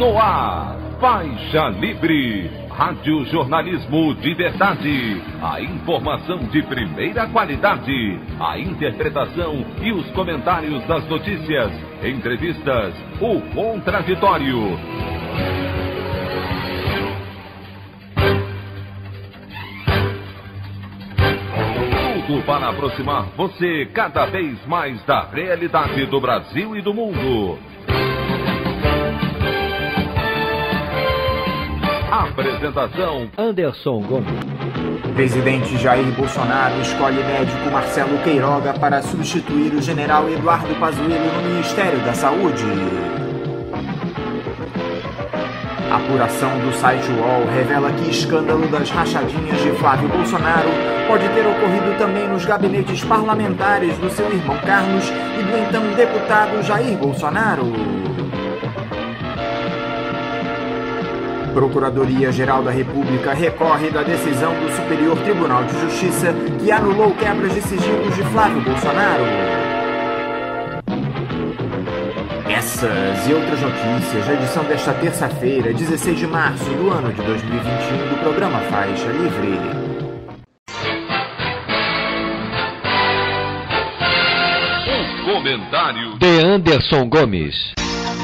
No ar, Faixa Livre, rádio jornalismo de verdade, a informação de primeira qualidade, a interpretação e os comentários das notícias, entrevistas, o contraditório. Tudo para aproximar você cada vez mais da realidade do Brasil e do mundo. Apresentação: Anderson Gomes. Presidente Jair Bolsonaro escolhe médico Marcelo Queiroga para substituir o general Eduardo Pazuello no Ministério da Saúde. A apuração do site UOL revela que escândalo das rachadinhas de Flávio Bolsonaro pode ter ocorrido também nos gabinetes parlamentares do seu irmão Carlos e do então deputado Jair Bolsonaro. Procuradoria-Geral da República recorre da decisão do Superior Tribunal de Justiça que anulou quebras de sigilos de Flávio Bolsonaro. Essas e outras notícias, a edição desta terça-feira, 16 de março do ano de 2021, do programa Faixa Livre. Os comentários de Anderson Gomes.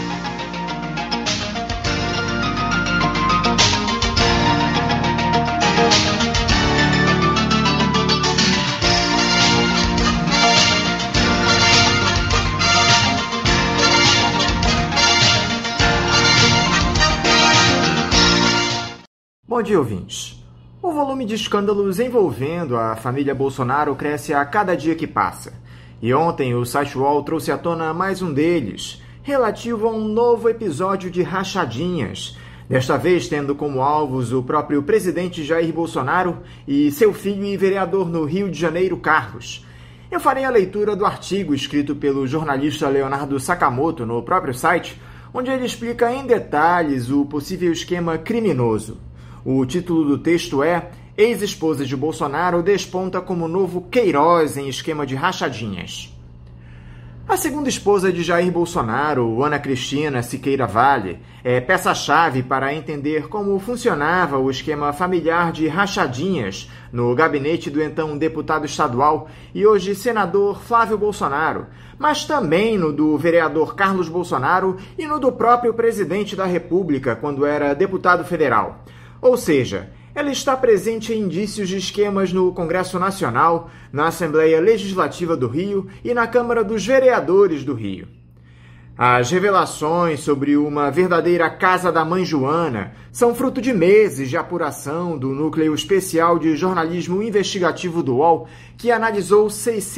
Bom dia, ouvintes. O volume de escândalos envolvendo a família Bolsonaro cresce a cada dia que passa. E ontem o site UOL trouxe à tona mais um deles, relativo a um novo episódio de rachadinhas, desta vez tendo como alvos o próprio presidente Jair Bolsonaro e seu filho e vereador no Rio de Janeiro, Carlos. Eu farei a leitura do artigo escrito pelo jornalista Leonardo Sakamoto no próprio site, onde ele explica em detalhes o possível esquema criminoso. O título do texto é Ex-esposa de Bolsonaro desponta como novo Queiroz em esquema de rachadinhas. A segunda esposa de Jair Bolsonaro, Ana Cristina Siqueira Vale, é peça-chave para entender como funcionava o esquema familiar de rachadinhas no gabinete do então deputado estadual e hoje senador Flávio Bolsonaro, mas também no do vereador Carlos Bolsonaro e no do próprio presidente da República quando era deputado federal. Ou seja, ela está presente em indícios de esquemas no Congresso Nacional, na Assembleia Legislativa do Rio e na Câmara dos Vereadores do Rio. As revelações sobre uma verdadeira Casa da Mãe Joana são fruto de meses de apuração do Núcleo Especial de Jornalismo Investigativo do UOL, que analisou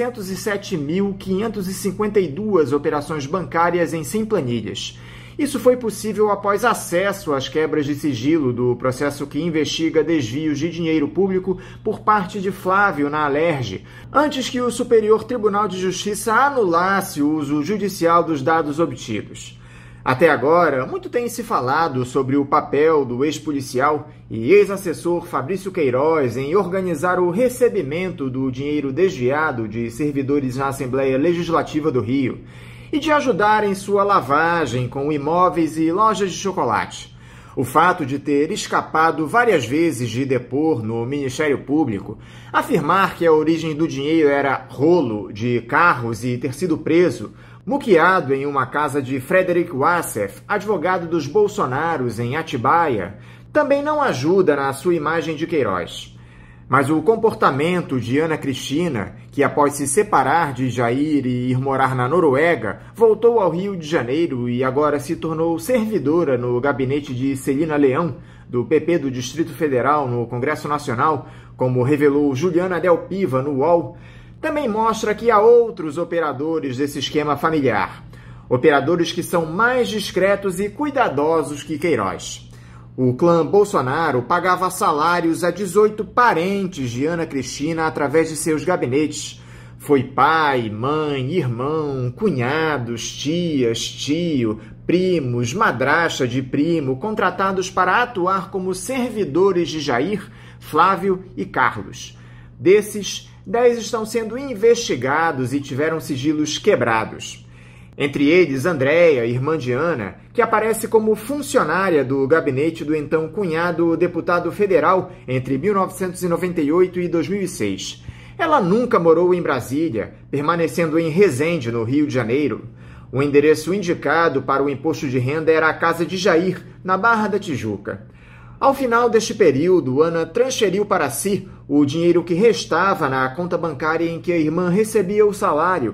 607.552 operações bancárias em 100 planilhas. Isso foi possível após acesso às quebras de sigilo do processo que investiga desvios de dinheiro público por parte de Flávio na Alerj, antes que o Superior Tribunal de Justiça anulasse o uso judicial dos dados obtidos. Até agora, muito tem se falado sobre o papel do ex-policial e ex-assessor Fabrício Queiroz em organizar o recebimento do dinheiro desviado de servidores na Assembleia Legislativa do Rio, e de ajudar em sua lavagem com imóveis e lojas de chocolate. O fato de ter escapado várias vezes de depor no Ministério Público, afirmar que a origem do dinheiro era rolo de carros e ter sido preso, muqueado em uma casa de Frederic Wassef, advogado dos Bolsonaros em Atibaia, também não ajuda na sua imagem de Queiroz. Mas o comportamento de Ana Cristina, que após se separar de Jair e ir morar na Noruega, voltou ao Rio de Janeiro e agora se tornou servidora no gabinete de Celina Leão, do PP do Distrito Federal no Congresso Nacional, como revelou Juliana Del Piva no UOL, também mostra que há outros operadores desse esquema familiar. Operadores que são mais discretos e cuidadosos que Queiroz. O clã Bolsonaro pagava salários a 18 parentes de Ana Cristina através de seus gabinetes. Foi pai, mãe, irmão, cunhados, tias, tio, primos, madrasta de primo, contratados para atuar como servidores de Jair, Flávio e Carlos. Desses, 10 estão sendo investigados e tiveram sigilos quebrados. Entre eles, Andréia, irmã de Ana, que aparece como funcionária do gabinete do então cunhado deputado federal entre 1998 e 2006. Ela nunca morou em Brasília, permanecendo em Resende, no Rio de Janeiro. O endereço indicado para o imposto de renda era a casa de Jair, na Barra da Tijuca. Ao final deste período, Ana transferiu para si o dinheiro que restava na conta bancária em que a irmã recebia o salário,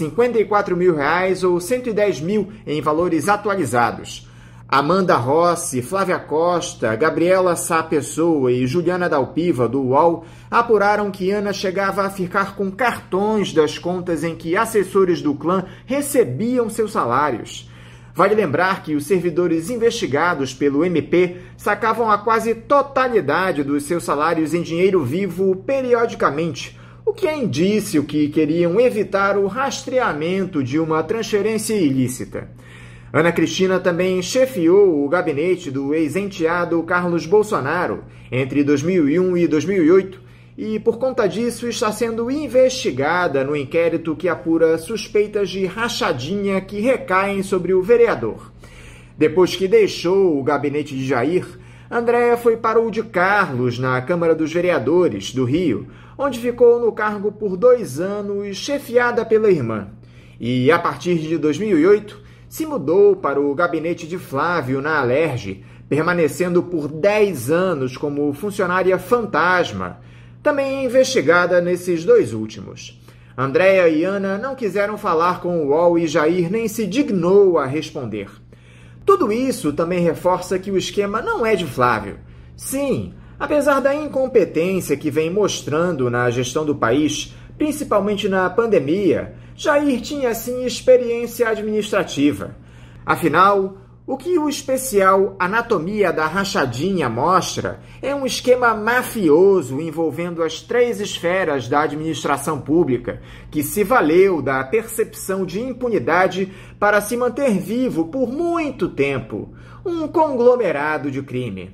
R$54 mil ou 110 mil em valores atualizados. Amanda Rossi, Flávia Costa, Gabriela Sá Pessoa e Juliana Dalpiva, do UOL, apuraram que Ana chegava a ficar com cartões das contas em que assessores do clã recebiam seus salários. Vale lembrar que os servidores investigados pelo MP sacavam a quase totalidade dos seus salários em dinheiro vivo periodicamente, o que é indício que queriam evitar o rastreamento de uma transferência ilícita. Ana Cristina também chefiou o gabinete do ex-enteado Carlos Bolsonaro entre 2001 e 2008 e, por conta disso, está sendo investigada no inquérito que apura suspeitas de rachadinha que recaem sobre o vereador. Depois que deixou o gabinete de Jair, Andréia foi para o de Carlos, na Câmara dos Vereadores do Rio, onde ficou no cargo por 2 anos, chefiada pela irmã. E, a partir de 2008, se mudou para o gabinete de Flávio, na Alerj, permanecendo por 10 anos como funcionária fantasma, também investigada nesses 2 últimos. Andréia e Ana não quiseram falar com o UOL e Jair nem se dignou a responder. Tudo isso também reforça que o esquema não é de Flávio. Sim, apesar da incompetência que vem mostrando na gestão do país, principalmente na pandemia, Jair tinha sim experiência administrativa. Afinal, o que o especial Anatomia da Rachadinha mostra é um esquema mafioso envolvendo as 3 esferas da administração pública, que se valeu da percepção de impunidade para se manter vivo por muito tempo. Um conglomerado de crime.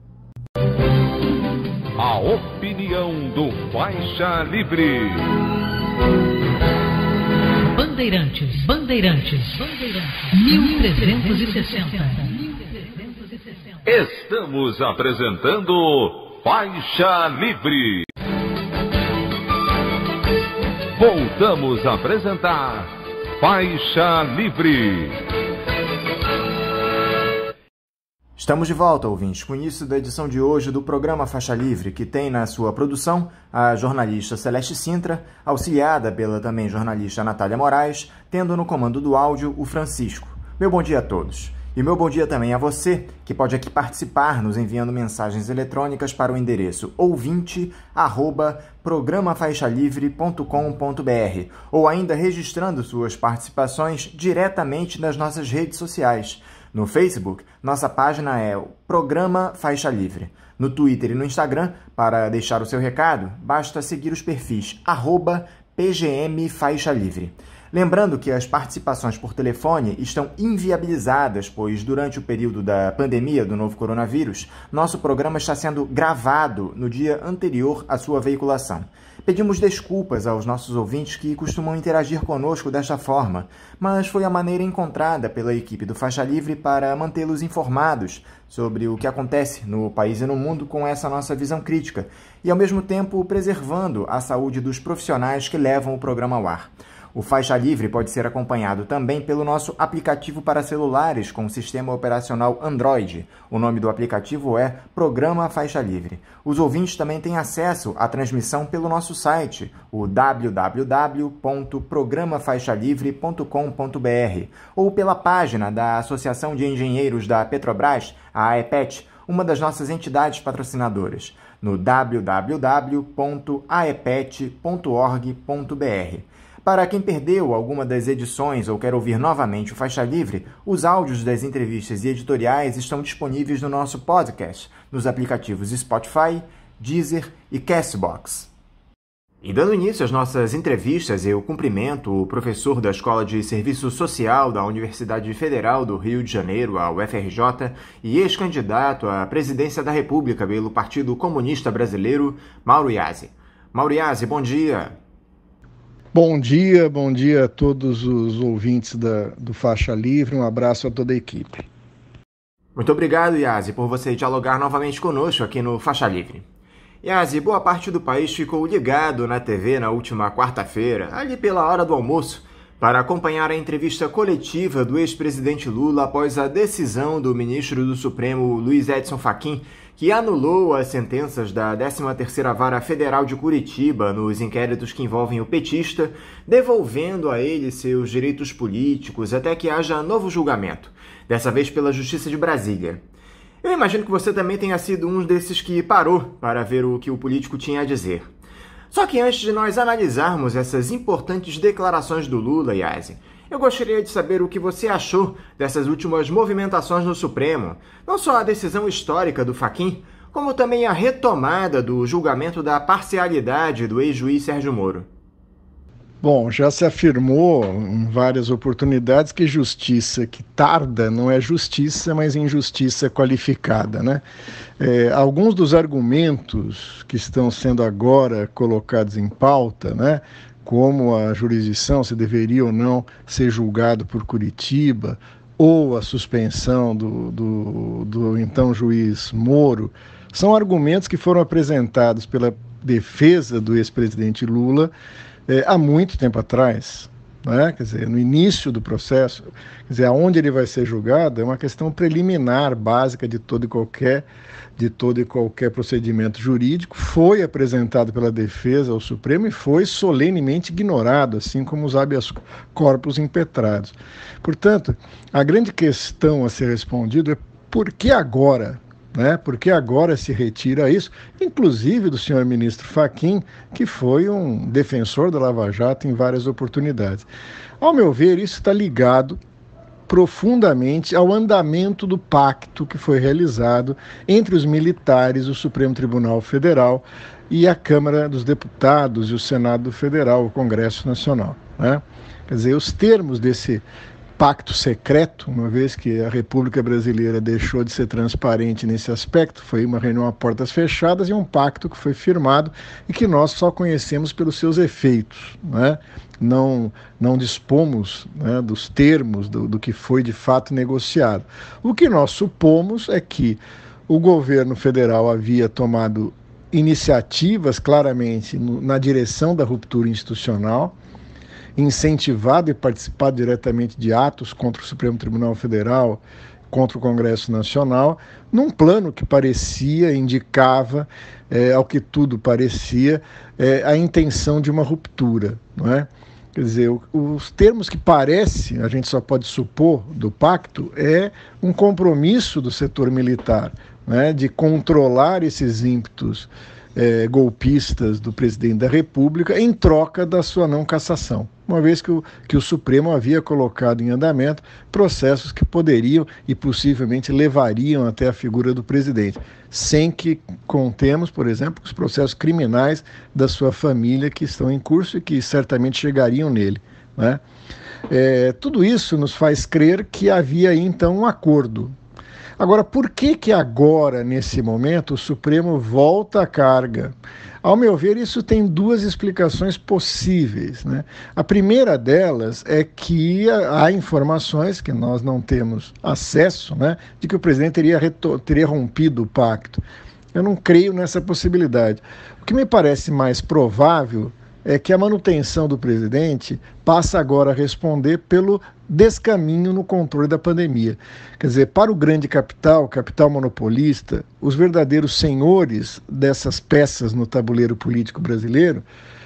A opinião do Faixa Livre. Bandeirantes, 1360. Estamos apresentando Faixa Livre. Voltamos a apresentar Faixa Livre. Estamos de volta, ouvintes, com o início da edição de hoje do programa Faixa Livre, que tem na sua produção a jornalista Celeste Sintra, auxiliada pela também jornalista Natália Moraes, tendo no comando do áudio o Francisco. Meu bom dia a todos. E meu bom dia também a você, que pode aqui participar nos enviando mensagens eletrônicas para o endereço ouvinte@programafaixalivre.com.br ou ainda registrando suas participações diretamente nas nossas redes sociais. No Facebook, nossa página é o Programa Faixa Livre. No Twitter e no Instagram, para deixar o seu recado, basta seguir os perfis @PGMFaixaLivre. Lembrando que as participações por telefone estão inviabilizadas, pois durante o período da pandemia do novo coronavírus, nosso programa está sendo gravado no dia anterior à sua veiculação. Pedimos desculpas aos nossos ouvintes que costumam interagir conosco desta forma, mas foi a maneira encontrada pela equipe do Faixa Livre para mantê-los informados sobre o que acontece no país e no mundo com essa nossa visão crítica e, ao mesmo tempo, preservando a saúde dos profissionais que levam o programa ao ar. O Faixa Livre pode ser acompanhado também pelo nosso aplicativo para celulares com sistema operacional Android. O nome do aplicativo é Programa Faixa Livre. Os ouvintes também têm acesso à transmissão pelo nosso site, o www.programafaixalivre.com.br, ou pela página da Associação de Engenheiros da Petrobras, a AEPET, uma das nossas entidades patrocinadoras, no www.aepet.org.br. Para quem perdeu alguma das edições ou quer ouvir novamente o Faixa Livre, os áudios das entrevistas e editoriais estão disponíveis no nosso podcast, nos aplicativos Spotify, Deezer e Castbox. E dando início às nossas entrevistas, eu cumprimento o professor da Escola de Serviço Social da Universidade Federal do Rio de Janeiro, a UFRJ, e ex-candidato à presidência da República pelo Partido Comunista Brasileiro, Mauro Iasi. Mauro Iasi, bom dia. Bom dia a todos os ouvintes do Faixa Livre, um abraço a toda a equipe. Muito obrigado, Yazi, por você dialogar novamente conosco aqui no Faixa Livre. Yazi, boa parte do país ficou ligado na TV na última quarta-feira, ali pela hora do almoço, para acompanhar a entrevista coletiva do ex-presidente Lula após a decisão do ministro do Supremo Luiz Edson Fachin, que anulou as sentenças da 13ª Vara Federal de Curitiba nos inquéritos que envolvem o petista, devolvendo a ele seus direitos políticos até que haja novo julgamento, dessa vez pela Justiça de Brasília. Eu imagino que você também tenha sido um desses que parou para ver o que o político tinha a dizer. Só que antes de nós analisarmos essas importantes declarações do Lula, Yazi, eu gostaria de saber o que você achou dessas últimas movimentações no Supremo, não só a decisão histórica do Fachin, como também a retomada do julgamento da parcialidade do ex-juiz Sérgio Moro. Bom, já se afirmou em várias oportunidades que justiça que tarda não é justiça, mas injustiça qualificada, né? Alguns dos argumentos que estão sendo agora colocados em pauta, né? Como a jurisdição, se deveria ou não ser julgado por Curitiba, ou a suspensão do então juiz Moro, são argumentos que foram apresentados pela defesa do ex-presidente Lula há muito tempo atrás, né? Quer dizer, no início do processo, quer dizer, aonde ele vai ser julgado é uma questão preliminar, básica de todo e qualquer procedimento jurídico, foi apresentado pela defesa ao Supremo e foi solenemente ignorado, assim como os habeas corpus impetrados. Portanto, a grande questão a ser respondida é por que agora? Por que agora se retira isso, inclusive do senhor ministro Fachin, que foi um defensor da Lava Jato em várias oportunidades. Ao meu ver, isso está ligado profundamente ao andamento do pacto que foi realizado entre os militares, o Supremo Tribunal Federal e a Câmara dos Deputados e o Senado Federal, o Congresso Nacional, né? Quer dizer, os termos desse pacto secreto, uma vez que a República Brasileira deixou de ser transparente nesse aspecto, foi uma reunião a portas fechadas e um pacto que foi firmado e que nós só conhecemos pelos seus efeitos, né? Não dispomos, né, dos termos do que foi de fato negociado. O que nós supomos é que o governo federal havia tomado iniciativas claramente na direção da ruptura institucional, incentivado e participado diretamente de atos contra o Supremo Tribunal Federal, contra o Congresso Nacional, num plano que indicava, ao que tudo parecia, a intenção de uma ruptura, não é? Quer dizer, os termos que a gente só pode supor do pacto, é um compromisso do setor militar, né, de controlar esses ímpetos golpistas do presidente da República em troca da sua não cassação, uma vez que o Supremo havia colocado em andamento processos que poderiam e possivelmente levariam até a figura do presidente, sem que contemos, por exemplo, os processos criminais da sua família que estão em curso e que certamente chegariam nele, né? Tudo isso nos faz crer que havia aí, então, um acordo. Agora, por que agora, nesse momento, o Supremo volta à carga? Ao meu ver, isso tem duas explicações possíveis, né? A primeira delas é que há informações que nós não temos acesso, né, de que o presidente teria rompido o pacto. Eu não creio nessa possibilidade. O que me parece mais provável é que a manutenção do presidente passa agora a responder pelo descaminho no controle da pandemia. Quer dizer, para o grande capital monopolista, os verdadeiros senhores dessas peças no tabuleiro político brasileiro,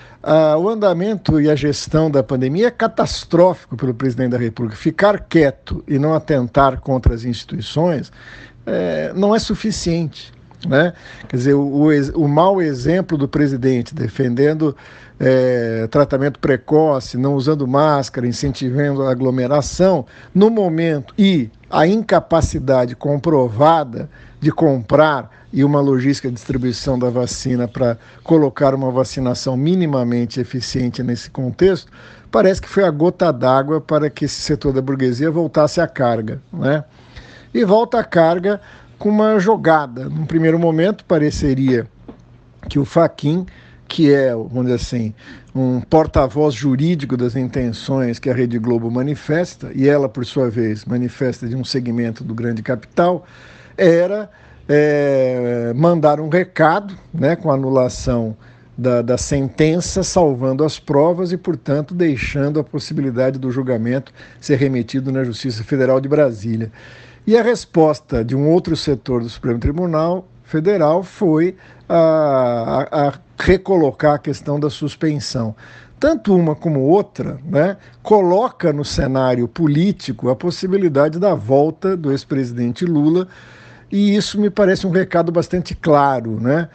o andamento e a gestão da pandemia é catastrófico pelo presidente da República. Ficar quieto e não atentar contra as instituições não é suficiente, né? Quer dizer, o mau exemplo do presidente defendendo tratamento precoce, não usando máscara, incentivando a aglomeração, no momento, e a incapacidade comprovada de comprar e uma logística de distribuição da vacina para colocar uma vacinação minimamente eficiente nesse contexto, parece que foi a gota d'água para que esse setor da burguesia voltasse à carga, né? E volta à carga com uma jogada. Num primeiro momento, pareceria que o Fachin que é, vamos dizer assim, um porta-voz jurídico das intenções que a Rede Globo manifesta, e ela, por sua vez, manifesta de um segmento do grande capital, era mandar um recado, né, com a anulação da sentença, salvando as provas e, portanto, deixando a possibilidade do julgamento ser remetido na Justiça Federal de Brasília. E a resposta de um outro setor do Supremo Tribunal Federal foi a recolocar a questão da suspensão. Tanto uma como outra, né, coloca no cenário político a possibilidade da volta do ex-presidente Lula, e isso me parece um recado bastante claro, né?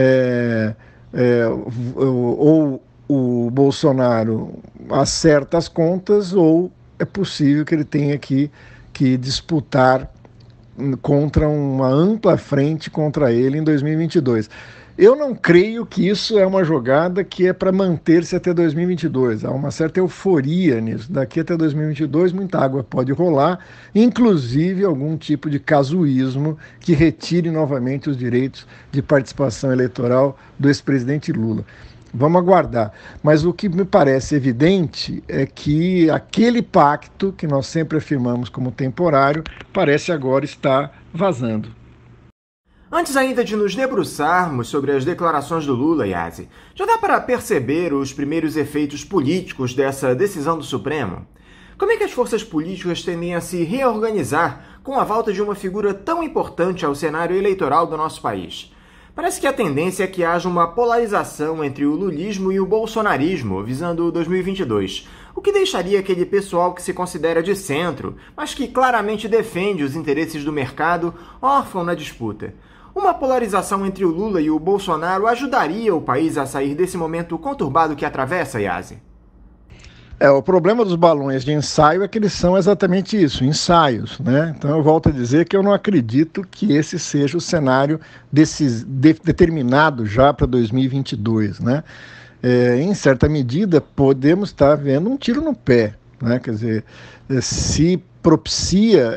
Ou o Bolsonaro acerta as contas, ou é possível que ele tenha que disputar contra uma ampla frente contra ele em 2022. Eu não creio que isso é uma jogada que é para manter-se até 2022. Há uma certa euforia nisso. Daqui até 2022, muita água pode rolar, inclusive algum tipo de casuísmo que retire novamente os direitos de participação eleitoral do ex-presidente Lula. Vamos aguardar. Mas o que me parece evidente é que aquele pacto que nós sempre afirmamos como temporário parece agora estar vazando. Antes ainda de nos debruçarmos sobre as declarações do Lula, Yazzi, já dá para perceber os primeiros efeitos políticos dessa decisão do Supremo? Como é que as forças políticas tendem a se reorganizar com a volta de uma figura tão importante ao cenário eleitoral do nosso país? Parece que a tendência é que haja uma polarização entre o lulismo e o bolsonarismo, visando 2022, o que deixaria aquele pessoal que se considera de centro, mas que claramente defende os interesses do mercado, órfão na disputa. Uma polarização entre o Lula e o Bolsonaro ajudaria o país a sair desse momento conturbado que atravessa, Yazzi? O problema dos balões de ensaio é que eles são exatamente isso, ensaios, né? Então eu volto a dizer que eu não acredito que esse seja o cenário determinado já para 2022, né? Em certa medida, podemos estar vendo um tiro no pé, né? Quer dizer, se propicia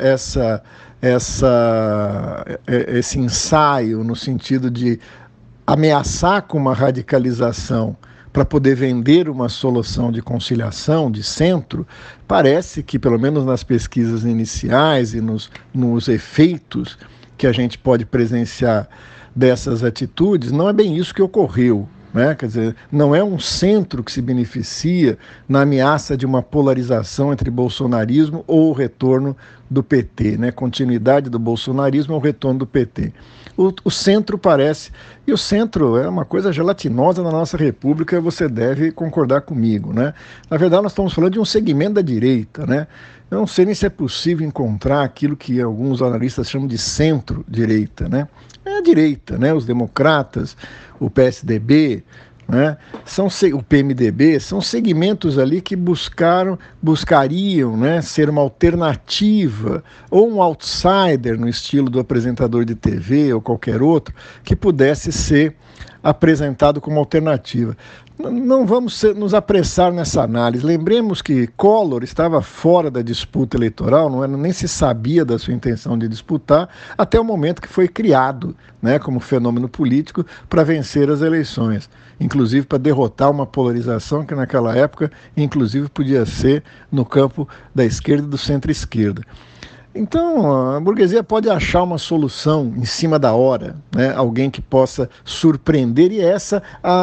esse ensaio no sentido de ameaçar com uma radicalização para poder vender uma solução de conciliação, de centro, parece que, pelo menos nas pesquisas iniciais e nos efeitos que a gente pode presenciar dessas atitudes, não é bem isso que ocorreu, né? Quer dizer, não é um centro que se beneficia na ameaça de uma polarização entre bolsonarismo ou o retorno do PT, né? Continuidade do bolsonarismo ou o retorno do PT. O centro parece, e o centro é uma coisa gelatinosa na nossa república, você deve concordar comigo, né? Na verdade, nós estamos falando de um segmento da direita, né? Eu não sei nem se é possível encontrar aquilo que alguns analistas chamam de centro-direita, né? É a direita, né? Os democratas, o PSDB, né? O PMDB, são segmentos ali que buscariam, né, ser uma alternativa ou um outsider no estilo do apresentador de TV ou qualquer outro que pudesse ser apresentado como alternativa. Não vamos nos apressar nessa análise. Lembremos que Collor estava fora da disputa eleitoral, nem se sabia da sua intenção de disputar, até o momento que foi criado, né, como fenômeno político para vencer as eleições, inclusive para derrotar uma polarização que naquela época, inclusive, podia ser no campo da esquerda e do centro-esquerda. Então, a burguesia pode achar uma solução em cima da hora, né? Alguém que possa surpreender, e essa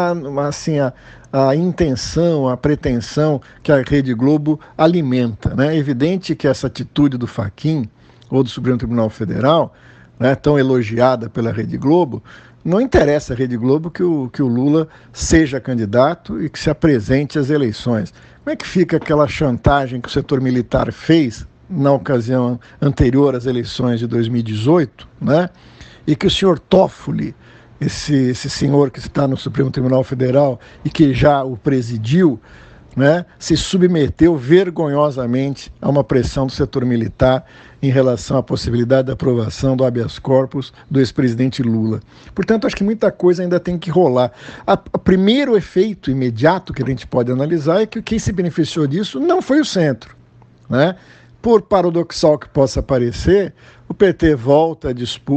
a intenção, a pretensão que a Rede Globo alimenta, né? É evidente que essa atitude do Fachin, ou do Supremo Tribunal Federal, né, tão elogiada pela Rede Globo, não interessa à Rede Globo que o Lula seja candidato e que se apresente às eleições. Como é que fica aquela chantagem que o setor militar fez na ocasião anterior às eleições de 2018, né? E que o senhor Toffoli, esse senhor que está no Supremo Tribunal Federal e que já o presidiu, né, se submeteu vergonhosamente a uma pressão do setor militar em relação à possibilidade da aprovação do habeas corpus do ex-presidente Lula. Portanto, acho que muita coisa ainda tem que rolar. O primeiro efeito imediato que a gente pode analisar é que quem se beneficiou disso não foi o centro, né? Por paradoxal que possa parecer, o PT volta à disputa,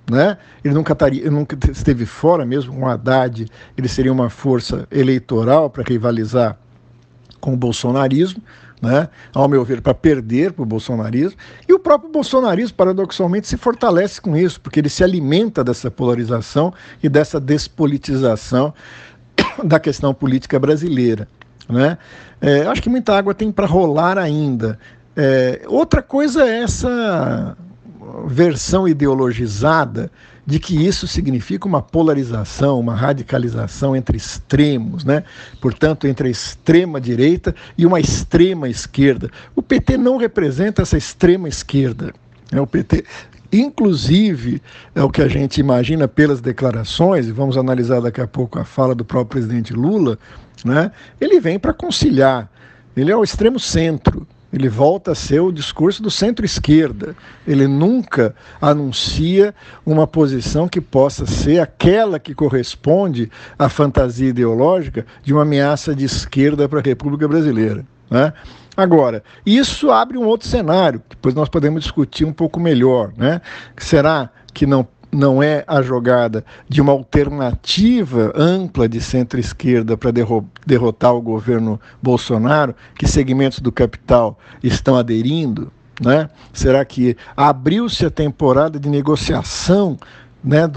né? Ele nunca esteve fora, mesmo com o Haddad, ele seria uma força eleitoral para rivalizar com o bolsonarismo, né? Ao meu ver, para perder para o bolsonarismo. E o próprio bolsonarismo, paradoxalmente, se fortalece com isso, porque ele se alimenta dessa polarização e dessa despolitização da questão política brasileira, né? Acho que muita água tem para rolar ainda. Outra coisa é essa versão ideologizada de que isso significa uma polarização, uma radicalização entre extremos, né? Portanto, entre a extrema-direita e uma extrema-esquerda. O PT não representa essa extrema-esquerda, né? O PT, inclusive, é o que a gente imagina pelas declarações, e vamos analisar daqui a pouco a fala do próprio presidente Lula, né? Ele vem para conciliar, ele é o extremo centro. Ele volta a ser o discurso do centro-esquerda. Ele nunca anuncia uma posição que possa ser aquela que corresponde à fantasia ideológica de uma ameaça de esquerda para a República Brasileira, né? Agora, isso abre um outro cenário, que depois nós podemos discutir um pouco melhor, né? Será que não é a jogada de uma alternativa ampla de centro-esquerda para derrotar o governo Bolsonaro, que segmentos do capital estão aderindo, né? Será que abriu-se a temporada de negociação, né,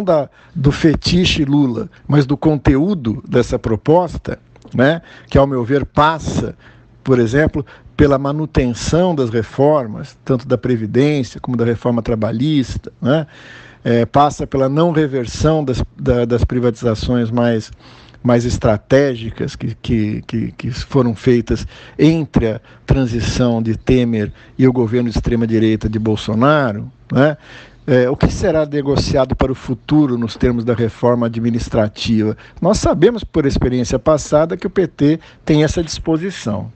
do fetiche Lula, mas do conteúdo dessa proposta, né, que, ao meu ver, passa, por exemplo, pela manutenção das reformas, tanto da Previdência como da reforma trabalhista, né? Passa pela não reversão das privatizações mais estratégicas que foram feitas entre a transição de Temer e o governo de extrema-direita de Bolsonaro, né? O que será negociado para o futuro nos termos da reforma administrativa? Nós sabemos, por experiência passada, que o PT tem essa disposição.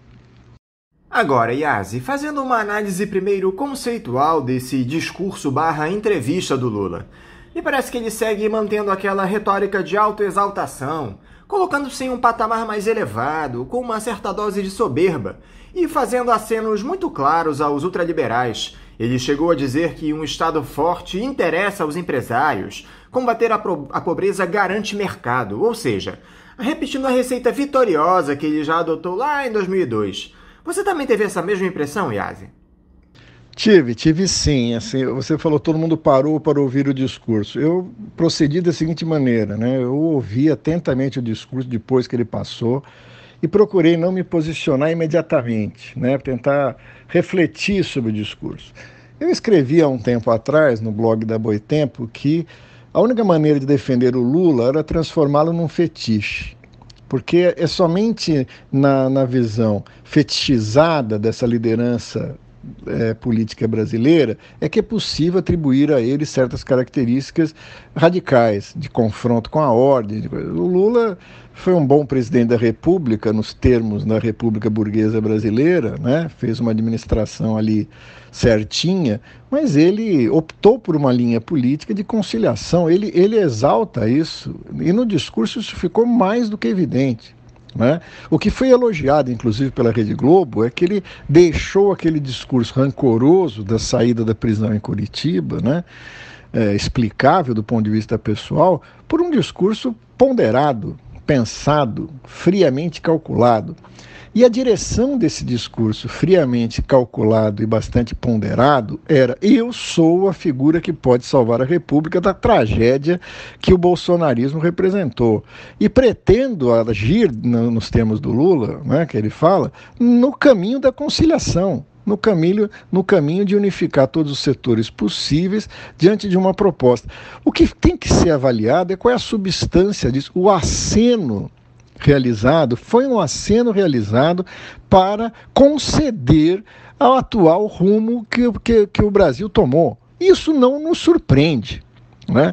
Agora, Yazzi, fazendo uma análise primeiro conceitual desse discurso/entrevista do Lula, me parece que ele segue mantendo aquela retórica de autoexaltação, colocando-se em um patamar mais elevado, com uma certa dose de soberba, e fazendo acenos muito claros aos ultraliberais. Ele chegou a dizer que um Estado forte interessa aos empresários, combater a pobreza garante mercado, ou seja, repetindo a receita vitoriosa que ele já adotou lá em 2002. Você também teve essa mesma impressão, Yazzi? Tive sim. Assim, você falou, todo mundo parou para ouvir o discurso. Eu procedi da seguinte maneira, né? Eu ouvi atentamente o discurso depois que ele passou e procurei não me posicionar imediatamente, né? Tentar refletir sobre o discurso. Eu escrevi há um tempo atrás, no blog da Boitempo, que a única maneira de defender o Lula era transformá-lo num fetiche. Porque é somente na visão fetichizada dessa liderança política brasileira é que é possível atribuir a ele certas características radicais, de confronto com a ordem. O Lula foi um bom presidente da República, nos termos da República Burguesa Brasileira, né? Fez uma administração ali certinha, mas ele optou por uma linha política de conciliação. Ele exalta isso, e no discurso isso ficou mais do que evidente, né? O que foi elogiado, inclusive, pela Rede Globo, é que ele deixou aquele discurso rancoroso da saída da prisão em Curitiba, né? Explicável do ponto de vista pessoal, por um discurso ponderado, pensado, friamente calculado. E a direção desse discurso friamente calculado e bastante ponderado era: eu sou a figura que pode salvar a República da tragédia que o bolsonarismo representou. E pretendo agir, nos termos do Lula, né, que ele fala, no caminho da conciliação, no caminho de unificar todos os setores possíveis diante de uma proposta. O que tem que ser avaliado é qual é a substância disso. O aceno realizado foi um aceno realizado para conceder ao atual rumo que o Brasil tomou. Isso não nos surpreende, né?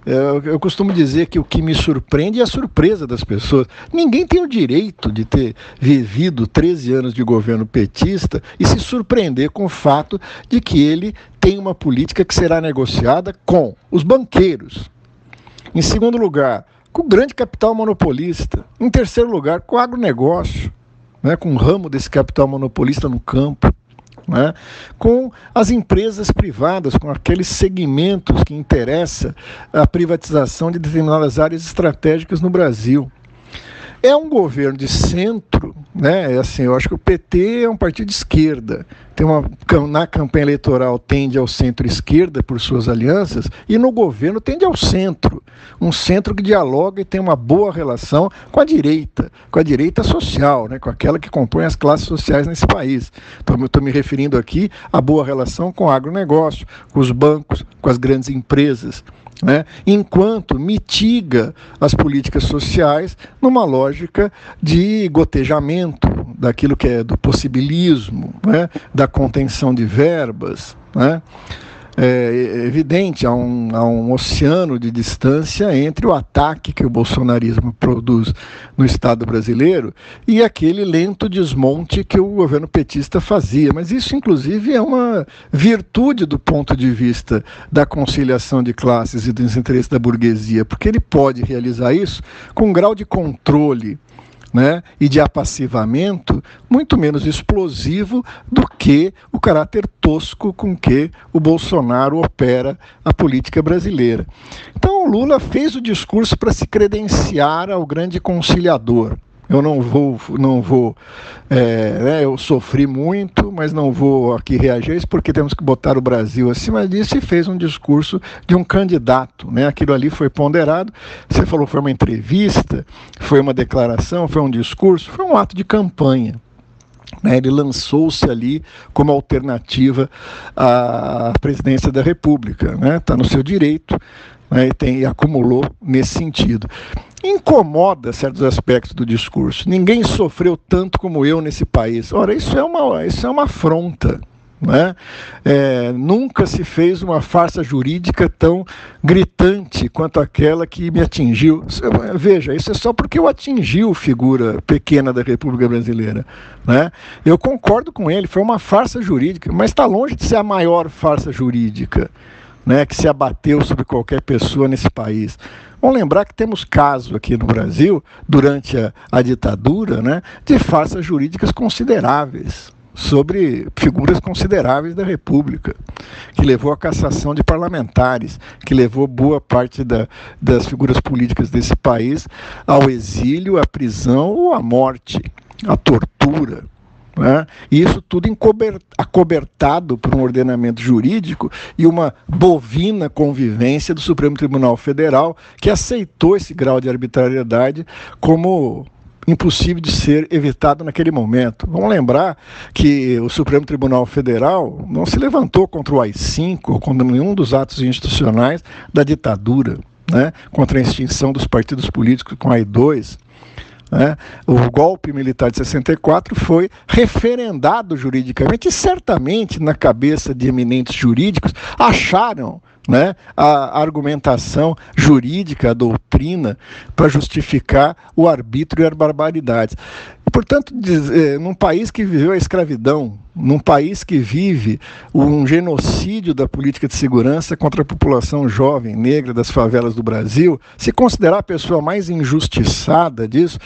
Eu costumo dizer que o que me surpreende é a surpresa das pessoas. Ninguém tem o direito de ter vivido 13 anos de governo petista e se surpreender com o fato de que ele tem uma política que será negociada com os banqueiros. Em segundo lugar, com o grande capital monopolista. Em terceiro lugar, com o agronegócio, né, com um ramo desse capital monopolista no campo. né, com as empresas privadas, com aqueles segmentos que interessam a privatização de determinadas áreas estratégicas no Brasil. É um governo de centro, né? Assim, eu acho que o PT é um partido de esquerda. Na campanha eleitoral tende ao centro-esquerda por suas alianças e no governo tende ao centro. Um centro que dialoga e tem uma boa relação com a direita social, né? Com aquela que compõe as classes sociais nesse país. Então, eu estou me referindo aqui à boa relação com o agronegócio, com os bancos, com as grandes empresas, né, enquanto mitiga as políticas sociais numa lógica de gotejamento, daquilo que é do possibilismo, né, da contenção de verbas, né. É evidente, há um oceano de distância entre o ataque que o bolsonarismo produz no Estado brasileiro e aquele lento desmonte que o governo petista fazia. Mas isso, inclusive, é uma virtude do ponto de vista da conciliação de classes e dos interesses da burguesia, porque ele pode realizar isso com um grau de controle, né, e de apassivamento muito menos explosivo do que o caráter tosco com que o Bolsonaro opera a política brasileira. Então o Lula fez o discurso para se credenciar ao grande conciliador. Eu não vou, eu sofri muito, mas não vou aqui reagir a isso porque temos que botar o Brasil acima disso, e fez um discurso de um candidato, né? Aquilo ali foi ponderado, você falou, foi uma entrevista, foi uma declaração, foi um discurso, foi um ato de campanha. Ele lançou-se ali como alternativa à presidência da República, né? Está no seu direito, né? E acumulou nesse sentido. Incomoda certos aspectos do discurso. Ninguém sofreu tanto como eu nesse país. Ora, isso é uma afronta, né? Nunca se fez uma farsa jurídica tão gritante quanto aquela que me atingiu. Veja, isso é só porque eu atingiu figura pequena da República Brasileira, né? Eu concordo com ele, foi uma farsa jurídica, mas está longe de ser a maior farsa jurídica, né, que se abateu sobre qualquer pessoa nesse país. Vamos lembrar que temos casos aqui no Brasil, durante a ditadura, né, de farsas jurídicas consideráveis, sobre figuras consideráveis da República, que levou à cassação de parlamentares, que levou boa parte das figuras políticas desse país ao exílio, à prisão ou à morte, à tortura, né? E isso tudo acobertado por um ordenamento jurídico e uma bovina convivência do Supremo Tribunal Federal, que aceitou esse grau de arbitrariedade como impossível de ser evitado naquele momento. Vamos lembrar que o Supremo Tribunal Federal não se levantou contra o AI-5 ou contra nenhum dos atos institucionais da ditadura, né? Contra a extinção dos partidos políticos com a AI-2. Né? O golpe militar de 64 foi referendado juridicamente e certamente na cabeça de eminentes jurídicos acharam, né, a argumentação jurídica, a doutrina para justificar o arbítrio e as barbaridades. E, portanto, num país que viveu a escravidão, num país que vive um genocídio da política de segurança contra a população jovem, negra das favelas do Brasil, se considerar a pessoa mais injustiçada disso,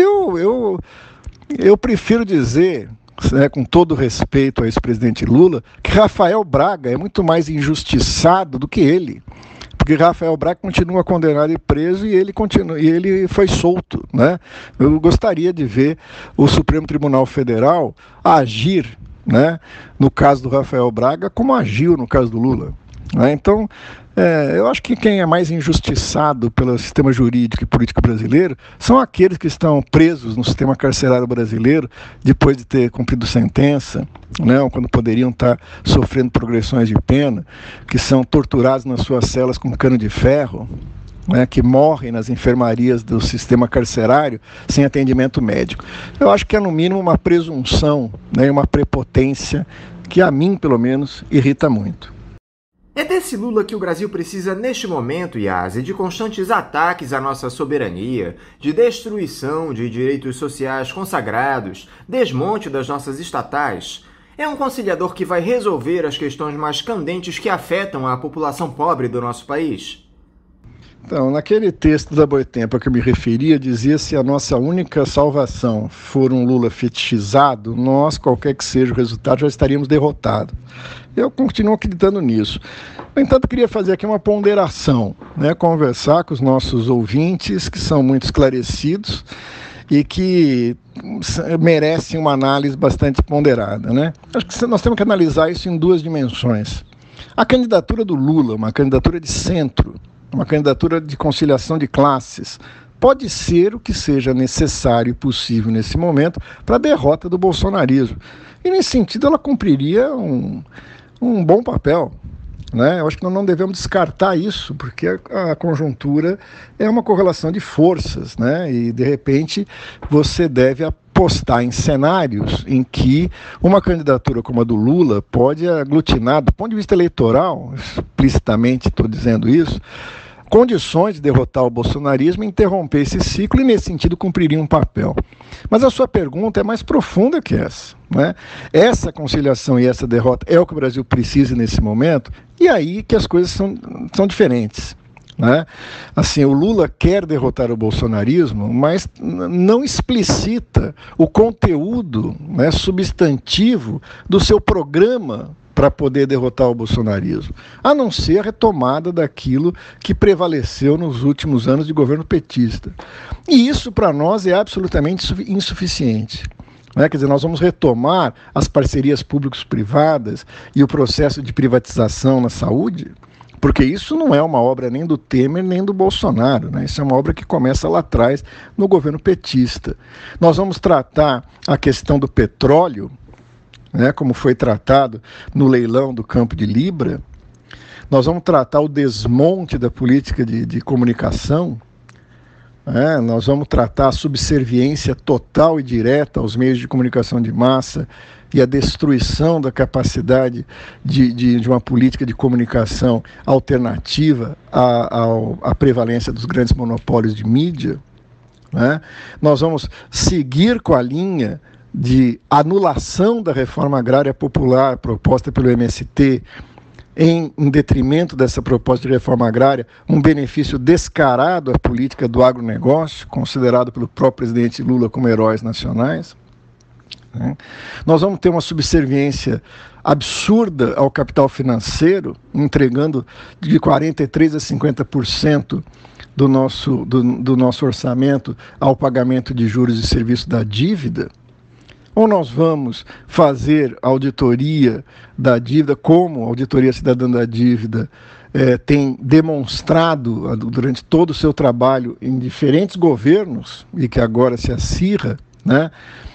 eu prefiro dizer, com todo respeito ao ex-presidente Lula, que Rafael Braga é muito mais injustiçado do que ele. Porque Rafael Braga continua condenado e preso e ele foi solto, né? Eu gostaria de ver o Supremo Tribunal Federal agir, né, no caso do Rafael Braga como agiu no caso do Lula, né? Então, eu acho que quem é mais injustiçado pelo sistema jurídico e político brasileiro são aqueles que estão presos no sistema carcerário brasileiro depois de ter cumprido sentença, né, ou quando poderiam estar sofrendo progressões de pena, que são torturados nas suas celas com cano de ferro, né, que morrem nas enfermarias do sistema carcerário sem atendimento médico. Eu acho que é no mínimo uma presunção, né, uma prepotência que a mim, pelo menos, irrita muito. É desse Lula que o Brasil precisa neste momento, Iase, de constantes ataques à nossa soberania, de destruição de direitos sociais consagrados, desmonte das nossas estatais. É um conciliador que vai resolver as questões mais candentes que afetam a população pobre do nosso país? Então, naquele texto da Boitempo a que eu me referia, dizia: se a nossa única salvação for um Lula fetichizado, nós, qualquer que seja o resultado, já estaríamos derrotados. Eu continuo acreditando nisso. No entanto, eu queria fazer aqui uma ponderação, né? Conversar com os nossos ouvintes, que são muito esclarecidos e que merecem uma análise bastante ponderada, né? Acho que nós temos que analisar isso em duas dimensões. A candidatura do Lula, uma candidatura de centro, uma candidatura de conciliação de classes, pode ser o que seja necessário e possível nesse momento para a derrota do bolsonarismo. E, nesse sentido, ela cumpriria um bom papel, né? Eu acho que nós não devemos descartar isso, porque a conjuntura é uma correlação de forças, né? E, de repente, você deve apostar em cenários em que uma candidatura como a do Lula pode aglutinar, do ponto de vista eleitoral, explicitamente estou dizendo isso, condições de derrotar o bolsonarismo, interromper esse ciclo e, nesse sentido, cumpriria um papel. Mas a sua pergunta é mais profunda que essa, né? Essa conciliação e essa derrota é o que o Brasil precisa nesse momento, e aí que as coisas são diferentes, né? Assim, o Lula quer derrotar o bolsonarismo, mas não explicita o conteúdo, né, substantivo do seu programa para poder derrotar o bolsonarismo, a não ser a retomada daquilo que prevaleceu nos últimos anos de governo petista. E isso, para nós, é absolutamente insuficiente. Quer dizer, nós vamos retomar as parcerias públicos-privadas e o processo de privatização na saúde, porque isso não é uma obra nem do Temer nem do Bolsonaro, né? Isso é uma obra que começa lá atrás no governo petista. Nós vamos tratar a questão do petróleo, né, como foi tratado no leilão do Campo de Libra. Nós vamos tratar o desmonte da política de comunicação, né? Nós vamos tratar a subserviência total e direta aos meios de comunicação de massa e a destruição da capacidade de uma política de comunicação alternativa à prevalência dos grandes monopólios de mídia, né? Nós vamos seguir com a linha de anulação da reforma agrária popular proposta pelo MST, em detrimento dessa proposta de reforma agrária, um benefício descarado à política do agronegócio, considerado pelo próprio presidente Lula como heróis nacionais, né? Nós vamos ter uma subserviência absurda ao capital financeiro, entregando de 43% a 50% do nosso orçamento ao pagamento de juros e serviços da dívida. Ou nós vamos fazer auditoria da dívida, como a Auditoria Cidadã da Dívida tem demonstrado durante todo o seu trabalho em diferentes governos, e que agora se acirra, né,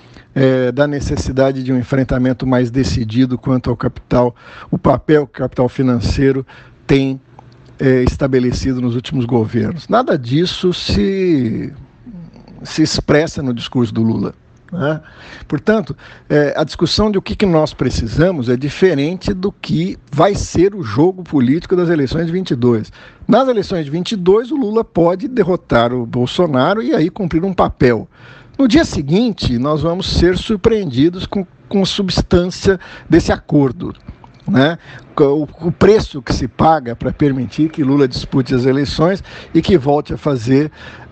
da necessidade de um enfrentamento mais decidido quanto ao capital, o papel que o capital financeiro tem estabelecido nos últimos governos. Nada disso se expressa no discurso do Lula, né? Portanto, a discussão de o que nós precisamos é diferente do que vai ser o jogo político das eleições de 22. Nas eleições de 22, o Lula pode derrotar o Bolsonaro e aí cumprir um papel. No dia seguinte, nós vamos ser surpreendidos com a substância desse acordo, né? O preço que se paga para permitir que Lula dispute as eleições e que volte a fazer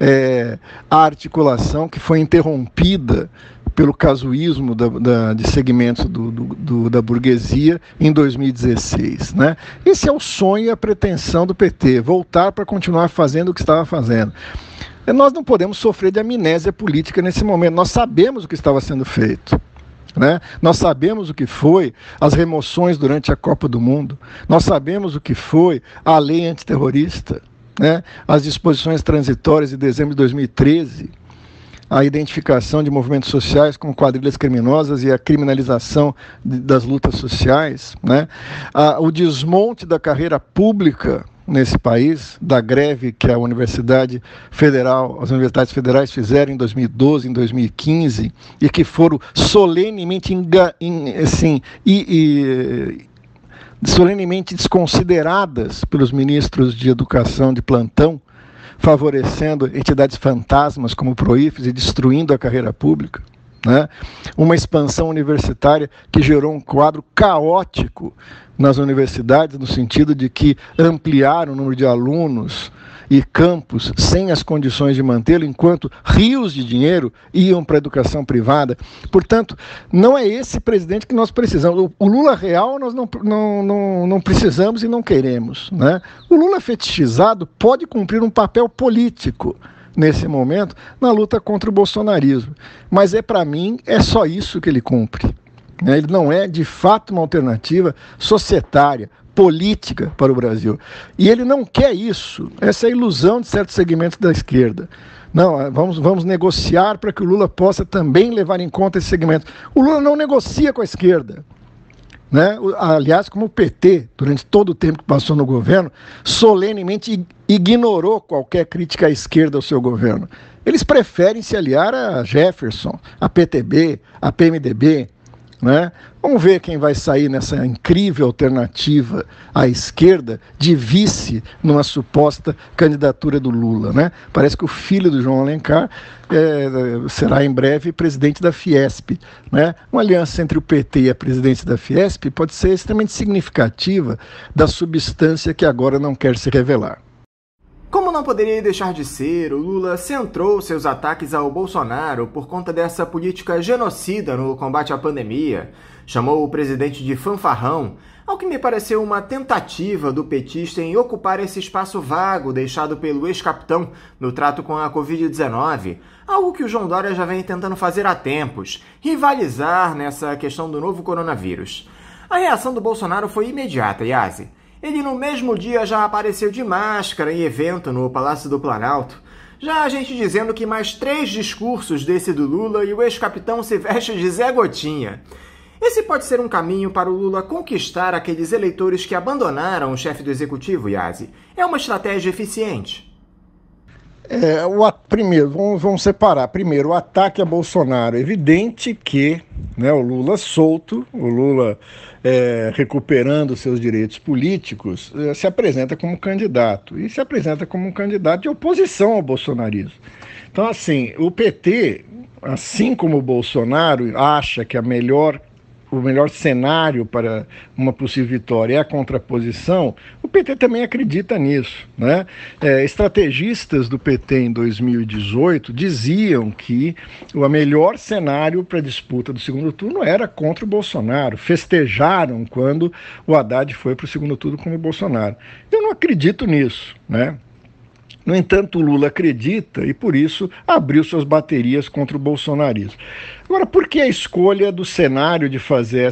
a articulação que foi interrompida pelo casuísmo de segmentos da burguesia em 2016, né? Esse é o sonho e a pretensão do PT, voltar para continuar fazendo o que estava fazendo. E nós não podemos sofrer de amnésia política nesse momento. Nós sabemos o que estava sendo feito, né? Nós sabemos o que foi as remoções durante a Copa do Mundo, nós sabemos o que foi a lei antiterrorista, né? As disposições transitórias de dezembro de 2013, a identificação de movimentos sociais como quadrilhas criminosas e a criminalização das lutas sociais, né? O desmonte da carreira pública nesse país, da greve que as universidades federais fizeram em 2012, em 2015, e que foram solenemente solenemente desconsideradas pelos ministros de educação de plantão, favorecendo entidades fantasmas como o Proifes e destruindo a carreira pública, né? Uma expansão universitária que gerou um quadro caótico nas universidades, no sentido de que ampliaram o número de alunos e campos sem as condições de mantê-lo, enquanto rios de dinheiro iam para a educação privada. Portanto, não é esse presidente que nós precisamos. O Lula real nós não precisamos e não queremos, né? O Lula fetichizado pode cumprir um papel político nesse momento na luta contra o bolsonarismo, mas para mim é só isso que ele cumpre. Ele não é, de fato, uma alternativa societária, política para o Brasil. E ele não quer isso. Essa é a ilusão de certos segmentos da esquerda. Não, vamos negociar para que o Lula possa também levar em conta esse segmento. O Lula não negocia com a esquerda, né? Aliás, como o PT, durante todo o tempo que passou no governo, solenemente ignorou qualquer crítica à esquerda ao seu governo. Eles preferem se aliar a Jefferson, a PTB, a PMDB, né? Vamos ver quem vai sair nessa incrível alternativa à esquerda de vice numa suposta candidatura do Lula, né? Parece que o filho do João Alencar será em breve presidente da Fiesp, né? Uma aliança entre o PT e a presidência da Fiesp pode ser extremamente significativa da substância que agora não quer se revelar. Como não poderia deixar de ser, o Lula centrou seus ataques ao Bolsonaro por conta dessa política genocida no combate à pandemia. Chamou o presidente de fanfarrão, ao que me pareceu uma tentativa do petista em ocupar esse espaço vago deixado pelo ex-capitão no trato com a Covid-19, algo que o João Dória já vem tentando fazer há tempos, rivalizar nessa questão do novo coronavírus. A reação do Bolsonaro foi imediata, Yazi. Ele no mesmo dia já apareceu de máscara em evento no Palácio do Planalto. Já a gente dizendo que mais 3 discursos desse do Lula e o ex-capitão se veste de Zé Gotinha. Esse pode ser um caminho para o Lula conquistar aqueles eleitores que abandonaram o chefe do executivo, Yazi. É uma estratégia eficiente. Primeiro, vamos separar. Primeiro, o ataque a Bolsonaro. É evidente que, né, o Lula solto, o Lula recuperando seus direitos políticos, se apresenta como candidato. E se apresenta como um candidato de oposição ao bolsonarismo. Então, assim, o PT, assim como o Bolsonaro, acha que o melhor cenário para uma possível vitória é a contraposição, o PT também acredita nisso, né? Estrategistas do PT em 2018 diziam que o melhor cenário para a disputa do segundo turno era contra o Bolsonaro, festejaram quando o Haddad foi para o segundo turno com o Bolsonaro. Eu não acredito nisso, né? No entanto, o Lula acredita e, por isso, abriu suas baterias contra o bolsonarismo. Agora, por que a escolha do cenário de fazer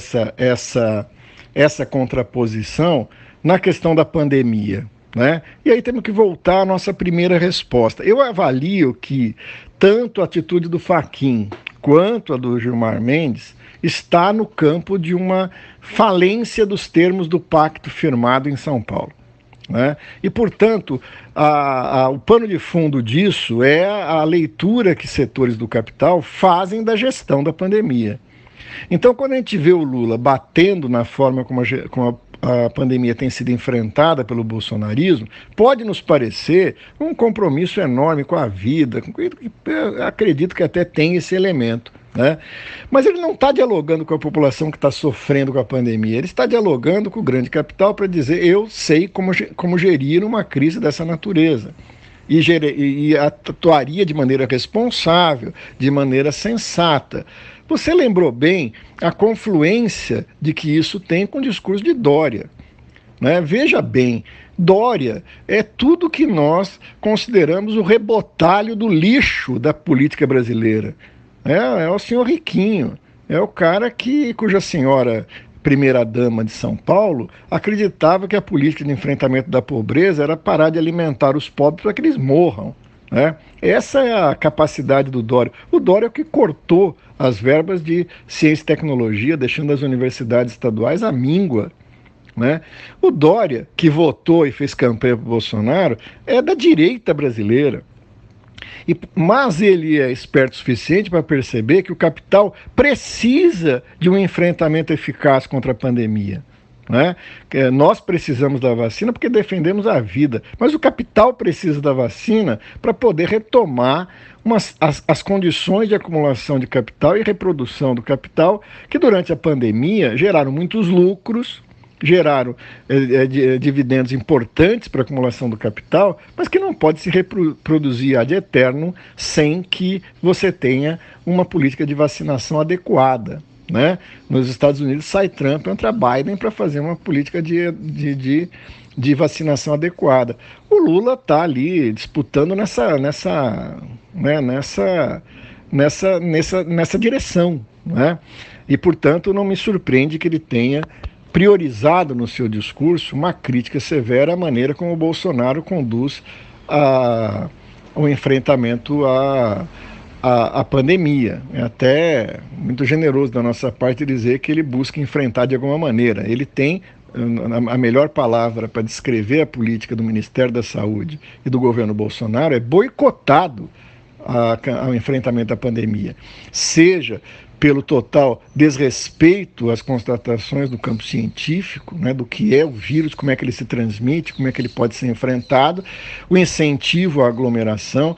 essa contraposição na questão da pandemia, né? E aí temos que voltar à nossa primeira resposta. Eu avalio que tanto a atitude do Fachin quanto a do Gilmar Mendes está no campo de uma falência dos termos do pacto firmado em São Paulo, né? E, portanto, o pano de fundo disso é a leitura que setores do capital fazem da gestão da pandemia. Então, quando a gente vê o Lula batendo na forma como a pandemia tem sido enfrentada pelo bolsonarismo, pode nos parecer um compromisso enorme com a vida, acredito que até tem esse elemento, né? Mas ele não está dialogando com a população que está sofrendo com a pandemia, ele está dialogando com o grande capital para dizer: eu sei como gerir uma crise dessa natureza. E atuaria de maneira responsável, de maneira sensata. Você lembrou bem a confluência de que isso tem com o discurso de Dória, né? Veja bem, Dória é tudo que nós consideramos o rebotalho do lixo da política brasileira. É o senhor riquinho, é o cara cuja senhora primeira-dama de São Paulo acreditava que a política de enfrentamento da pobreza era parar de alimentar os pobres para que eles morram, né? Essa é a capacidade do Dória. O Dória é o que cortou as verbas de ciência e tecnologia, deixando as universidades estaduais à míngua, né? O Dória, que votou e fez campanha para o Bolsonaro, é da direita brasileira. Mas ele é esperto o suficiente para perceber que o capital precisa de um enfrentamento eficaz contra a pandemia, né? Nós precisamos da vacina porque defendemos a vida, mas o capital precisa da vacina para poder retomar as condições de acumulação de capital e reprodução do capital que durante a pandemia geraram muitos lucros, geraram dividendos importantes para a acumulação do capital, mas que não pode se reproduzir ad eterno sem que você tenha uma política de vacinação adequada, né? Nos Estados Unidos sai Trump, entra Biden para fazer uma política de vacinação adequada. O Lula está ali disputando nessa direção, né? E, portanto, não me surpreende que ele tenha priorizado no seu discurso uma crítica severa à maneira como o Bolsonaro conduz o enfrentamento à pandemia. É até muito generoso da nossa parte dizer que ele busca enfrentar de alguma maneira. Ele tem a melhor palavra para descrever a política do Ministério da Saúde e do governo Bolsonaro é boicotado ao enfrentamento da pandemia, seja pelo total desrespeito às constatações do campo científico, né, do que é o vírus, como é que ele se transmite, como é que ele pode ser enfrentado, o incentivo à aglomeração,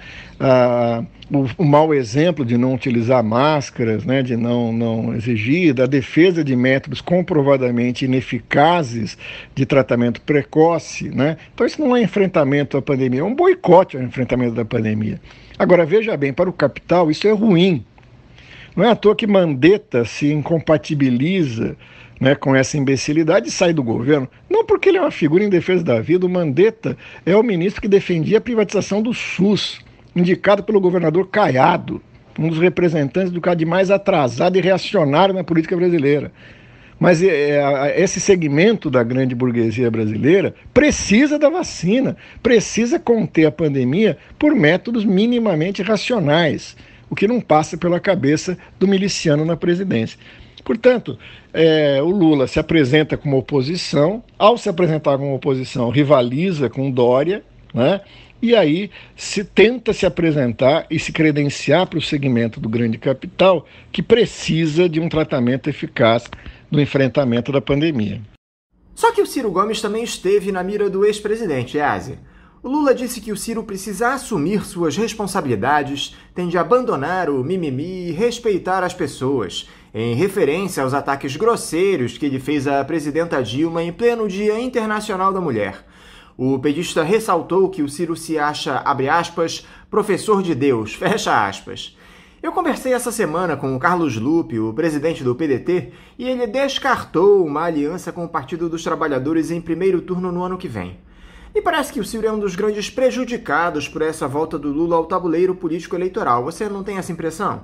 o mau exemplo de não utilizar máscaras, né, de não exigir, da defesa de métodos comprovadamente ineficazes de tratamento precoce, né? Então isso não é enfrentamento à pandemia, é um boicote ao enfrentamento da pandemia. Agora, veja bem, para o capital isso é ruim. Não é à toa que Mandetta se incompatibiliza, né, com essa imbecilidade e sai do governo. Não porque ele é uma figura em defesa da vida. O Mandetta é o ministro que defendia a privatização do SUS, indicado pelo governador Caiado, um dos representantes do cara de mais atrasado e reacionário na política brasileira. Mas esse segmento da grande burguesia brasileira precisa da vacina, precisa conter a pandemia por métodos minimamente racionais, o que não passa pela cabeça do miliciano na presidência. Portanto, o Lula se apresenta como oposição, ao se apresentar como oposição, rivaliza com Dória, né? E aí tenta se apresentar e se credenciar para o segmento do grande capital que precisa de um tratamento eficaz no enfrentamento da pandemia. Só que o Ciro Gomes também esteve na mira do ex-presidente, Easi. O Lula disse que o Ciro precisa assumir suas responsabilidades, tem de abandonar o mimimi e respeitar as pessoas, em referência aos ataques grosseiros que ele fez à presidenta Dilma em pleno Dia Internacional da Mulher. O petista ressaltou que o Ciro se acha, abre aspas, professor de Deus, fecha aspas. Eu conversei essa semana com o Carlos Lupe, o presidente do PDT, e ele descartou uma aliança com o Partido dos Trabalhadores em primeiro turno no ano que vem. Me parece que o Ciro é um dos grandes prejudicados por essa volta do Lula ao tabuleiro político-eleitoral. Você não tem essa impressão?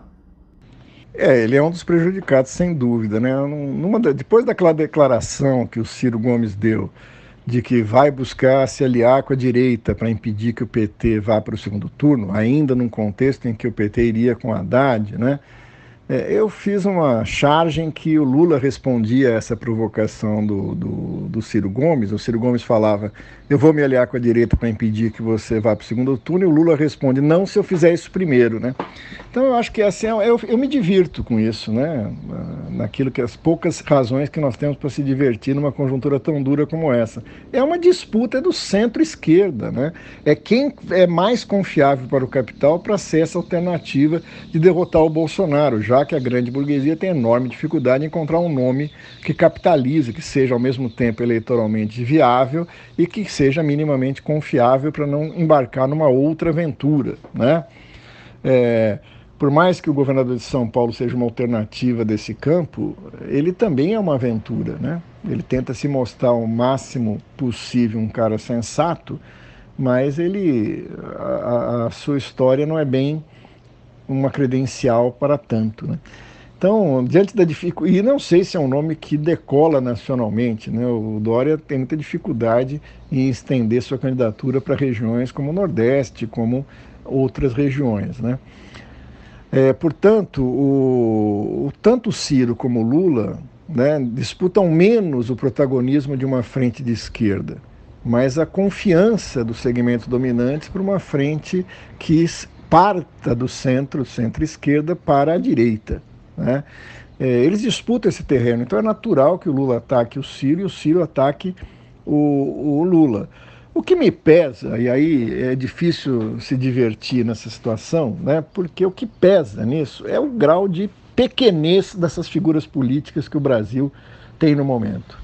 Ele é um dos prejudicados, sem dúvida, né? Depois daquela declaração que o Ciro Gomes deu, de que vai buscar se aliar com a direita para impedir que o PT vá para o segundo turno, ainda num contexto em que o PT iria com Haddad, né? Eu fiz uma charge em que o Lula respondia a essa provocação do Ciro Gomes. O Ciro Gomes falava, eu vou me aliar com a direita para impedir que você vá para o segundo turno, e o Lula responde, não, se eu fizer isso primeiro, né? Então eu acho que assim, eu me divirto com isso, né? Naquilo que as poucas razões que nós temos para se divertir numa conjuntura tão dura como essa. É uma disputa do centro-esquerda, né? É quem é mais confiável para o capital para ser essa alternativa de derrotar o Bolsonaro, já que a grande burguesia tem enorme dificuldade em encontrar um nome que capitalize, que seja ao mesmo tempo eleitoralmente viável e que seja minimamente confiável para não embarcar numa outra aventura, né? Por mais que o governador de São Paulo seja uma alternativa desse campo, ele também é uma aventura, né? Ele tenta se mostrar o máximo possível um cara sensato, mas a sua história não é bem uma credencial para tanto, né? Então, diante da dificuldade, e não sei se é um nome que decola nacionalmente, né? O Dória tem muita dificuldade em estender sua candidatura para regiões como o Nordeste, como outras regiões, né? Portanto, tanto o Ciro como o Lula, né, disputam menos o protagonismo de uma frente de esquerda, mas a confiança dos segmentos dominantes para uma frente que parta do centro-esquerda para a direita, né? Eles disputam esse terreno, então é natural que o Lula ataque o Ciro e o Ciro ataque o Lula. O que me pesa, e aí é difícil se divertir nessa situação, né? Porque o que pesa nisso é o grau de pequenez dessas figuras políticas que o Brasil tem no momento.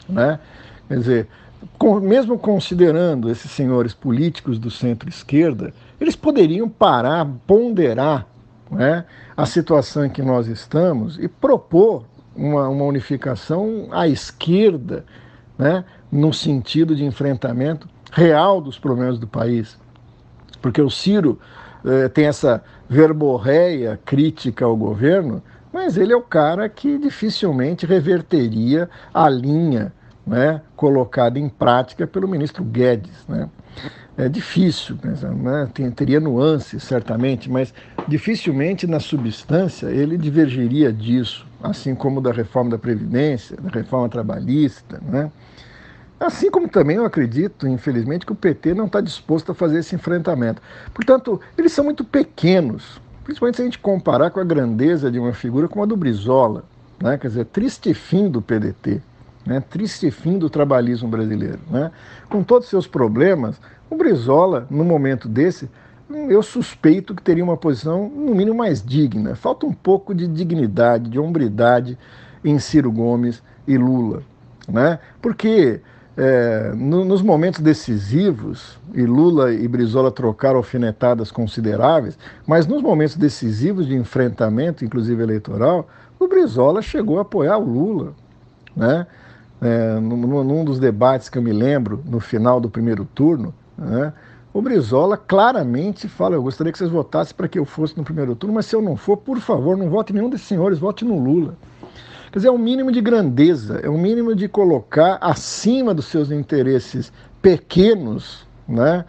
né? Quer dizer, mesmo considerando esses senhores políticos do centro-esquerda, eles poderiam parar, ponderar, né, a situação em que nós estamos e propor uma unificação à esquerda, né, no sentido de enfrentamento real dos problemas do país. Porque o Ciro tem essa verborreia crítica ao governo, mas ele é o cara que dificilmente reverteria a linha, né, colocada em prática pelo ministro Guedes, né? É difícil, né? Teria nuances, certamente, mas dificilmente na substância ele divergiria disso, assim como da reforma da Previdência, da reforma trabalhista, né? Assim como também eu acredito, infelizmente, que o PT não está disposto a fazer esse enfrentamento. Portanto, eles são muito pequenos, principalmente se a gente comparar com a grandeza de uma figura como a do Brizola, né? Quer dizer, triste fim do PDT, né? Triste fim do trabalhismo brasileiro, né? Com todos os seus problemas, o Brizola, no momento desse, eu suspeito que teria uma posição, no mínimo, mais digna. Falta um pouco de dignidade, de hombridade em Ciro Gomes e Lula, né? Porque nos momentos decisivos, e Lula e Brizola trocaram alfinetadas consideráveis, mas nos momentos decisivos de enfrentamento, inclusive eleitoral, o Brizola chegou a apoiar o Lula, né? Num dos debates que eu me lembro, no final do primeiro turno, né, o Brizola claramente fala: eu gostaria que vocês votassem para que eu fosse no primeiro turno, mas se eu não for, por favor, não vote em nenhum desses senhores, vote no Lula. Quer dizer, é um mínimo de grandeza, é um mínimo de colocar acima dos seus interesses pequenos, né,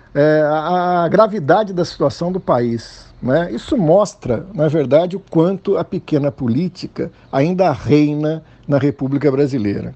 a gravidade da situação do país, né? Isso mostra, na verdade, o quanto a pequena política ainda reina na República Brasileira.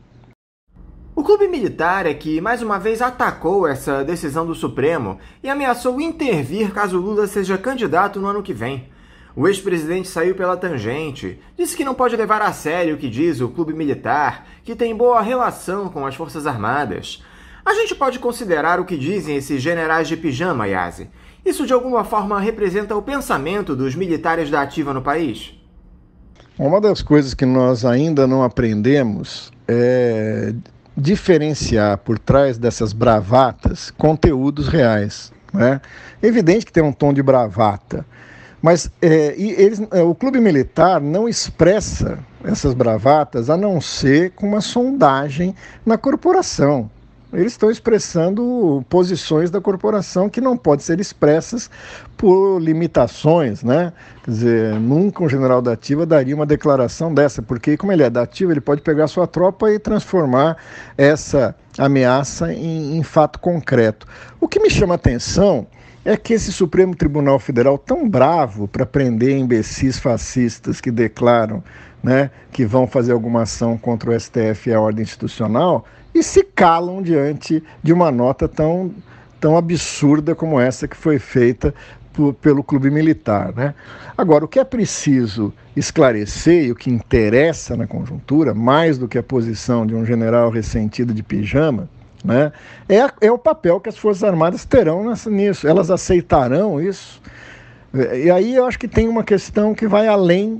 O Clube Militar é que, mais uma vez, atacou essa decisão do Supremo e ameaçou intervir caso Lula seja candidato no ano que vem. O ex-presidente saiu pela tangente, disse que não pode levar a sério o que diz o Clube Militar, que tem boa relação com as Forças Armadas. A gente pode considerar o que dizem esses generais de pijama, Yazzi? Isso de alguma forma representa o pensamento dos militares da ativa no país? Uma das coisas que nós ainda não aprendemos é diferenciar por trás dessas bravatas conteúdos reais, né? É evidente que tem um tom de bravata, mas o Clube Militar não expressa essas bravatas a não ser com uma sondagem na corporação. Eles estão expressando posições da corporação que não podem ser expressas por limitações, né? Quer dizer, nunca um general da ativa daria uma declaração dessa, porque como ele é da ativa, ele pode pegar sua tropa e transformar essa ameaça em fato concreto. O que me chama a atenção é que esse Supremo Tribunal Federal, tão bravo para prender imbecis fascistas que declaram, né, que vão fazer alguma ação contra o STF e a ordem institucional, e se calam diante de uma nota tão absurda como essa que foi feita pelo Clube Militar, né? Agora, o que é preciso esclarecer e o que interessa na conjuntura, mais do que a posição de um general ressentido de pijama, né, é o papel que as Forças Armadas terão nisso. Elas aceitarão isso? E aí eu acho que tem uma questão que vai além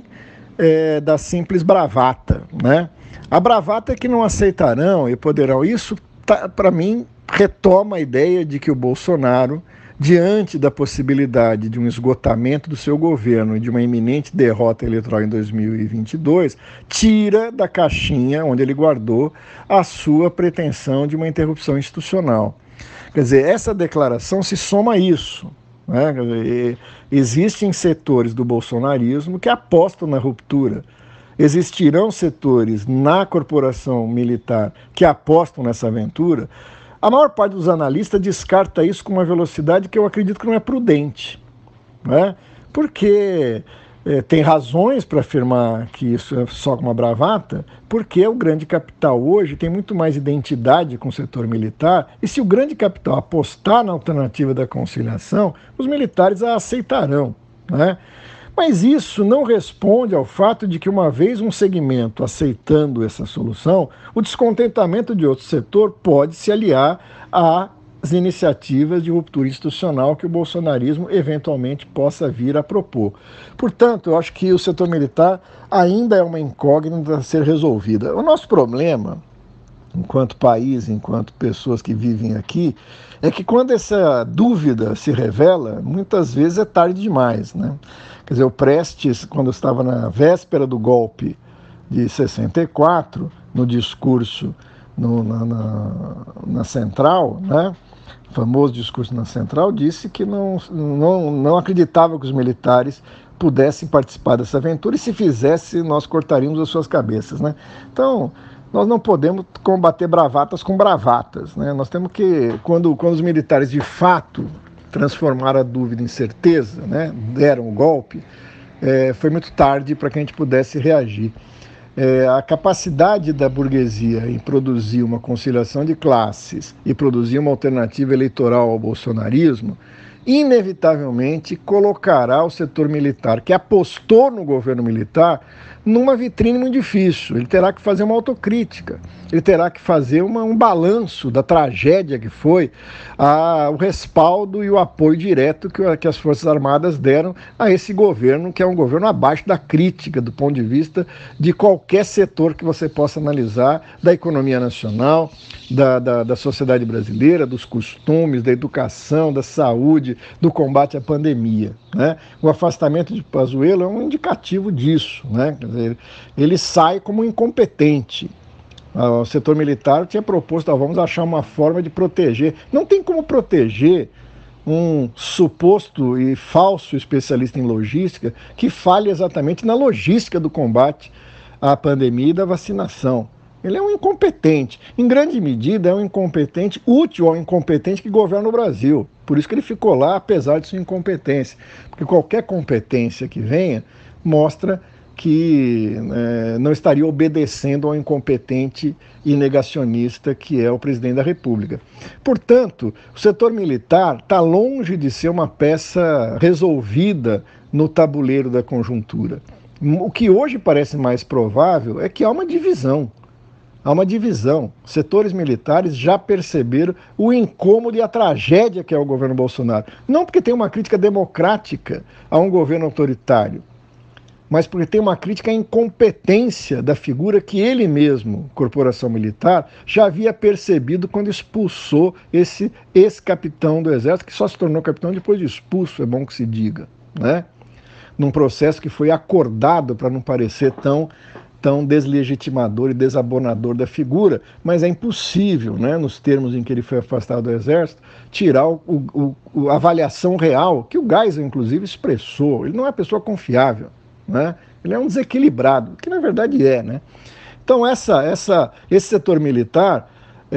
da simples bravata, né? A bravata é que não aceitarão e poderão. Isso, para mim, retoma a ideia de que o Bolsonaro, diante da possibilidade de um esgotamento do seu governo e de uma iminente derrota eleitoral em 2022, tira da caixinha onde ele guardou a sua pretensão de uma interrupção institucional. Quer dizer, essa declaração se soma a isso, né? Quer dizer, existem setores do bolsonarismo que apostam na ruptura. Existirão setores na corporação militar que apostam nessa aventura. A maior parte dos analistas descarta isso com uma velocidade que eu acredito que não é prudente, né? Porque tem razões para afirmar que isso é só uma bravata, porque o grande capital hoje tem muito mais identidade com o setor militar, e se o grande capital apostar na alternativa da conciliação, os militares a aceitarão, né? Mas isso não responde ao fato de que, uma vez um segmento aceitando essa solução, o descontentamento de outro setor pode se aliar às iniciativas de ruptura institucional que o bolsonarismo eventualmente possa vir a propor. Portanto, eu acho que o setor militar ainda é uma incógnita a ser resolvida. O nosso problema enquanto país, enquanto pessoas que vivem aqui, é que quando essa dúvida se revela, muitas vezes é tarde demais, né? Quer dizer, o Prestes, quando estava na véspera do golpe de 64, no discurso na Central, né? O famoso discurso na Central, disse que não acreditava que os militares pudessem participar dessa aventura, e se fizesse, nós cortaríamos as suas cabeças, né? Então, nós não podemos combater bravatas com bravatas, né? Nós temos que, quando os militares de fato transformaram a dúvida em certeza, né, deram o golpe, foi muito tarde para que a gente pudesse reagir. A capacidade da burguesia em produzir uma conciliação de classes e produzir uma alternativa eleitoral ao bolsonarismo, inevitavelmente colocará o setor militar, que apostou no governo militar, numa vitrine muito difícil. Ele terá que fazer uma autocrítica, ele terá que fazer um balanço da tragédia que foi o respaldo e o apoio direto que as Forças Armadas deram a esse governo, que é um governo abaixo da crítica, do ponto de vista de qualquer setor que você possa analisar, da economia nacional, da sociedade brasileira, dos costumes, da educação, da saúde, do combate à pandemia, né? O afastamento de Pazuello é um indicativo disso, né? Quer dizer, ele sai como incompetente. O setor militar tinha proposto, vamos achar uma forma de proteger. Não tem como proteger um suposto e falso especialista em logística que fale exatamente na logística do combate à pandemia e da vacinação. Ele é um incompetente. Em grande medida, é um incompetente útil ao incompetente que governa o Brasil. Por isso que ele ficou lá, apesar de sua incompetência. Porque qualquer competência que venha mostra que não estaria obedecendo ao incompetente e negacionista que é o presidente da República. Portanto, o setor militar está longe de ser uma peça resolvida no tabuleiro da conjuntura. O que hoje parece mais provável é que há uma divisão. Há uma divisão. Setores militares já perceberam o incômodo e a tragédia que é o governo Bolsonaro. Não porque tem uma crítica democrática a um governo autoritário, mas porque tem uma crítica à incompetência da figura que ele mesmo, corporação militar, já havia percebido quando expulsou esse ex-capitão do Exército, que só se tornou capitão depois de expulso, é bom que se diga, né? Num processo que foi acordado para não parecer tão deslegitimador e desabonador da figura, mas é impossível, né, nos termos em que ele foi afastado do Exército, tirar a avaliação real, que o Geisel, inclusive, expressou. Ele não é uma pessoa confiável, né? Ele é um desequilibrado, que na verdade é, né? Então esse setor militar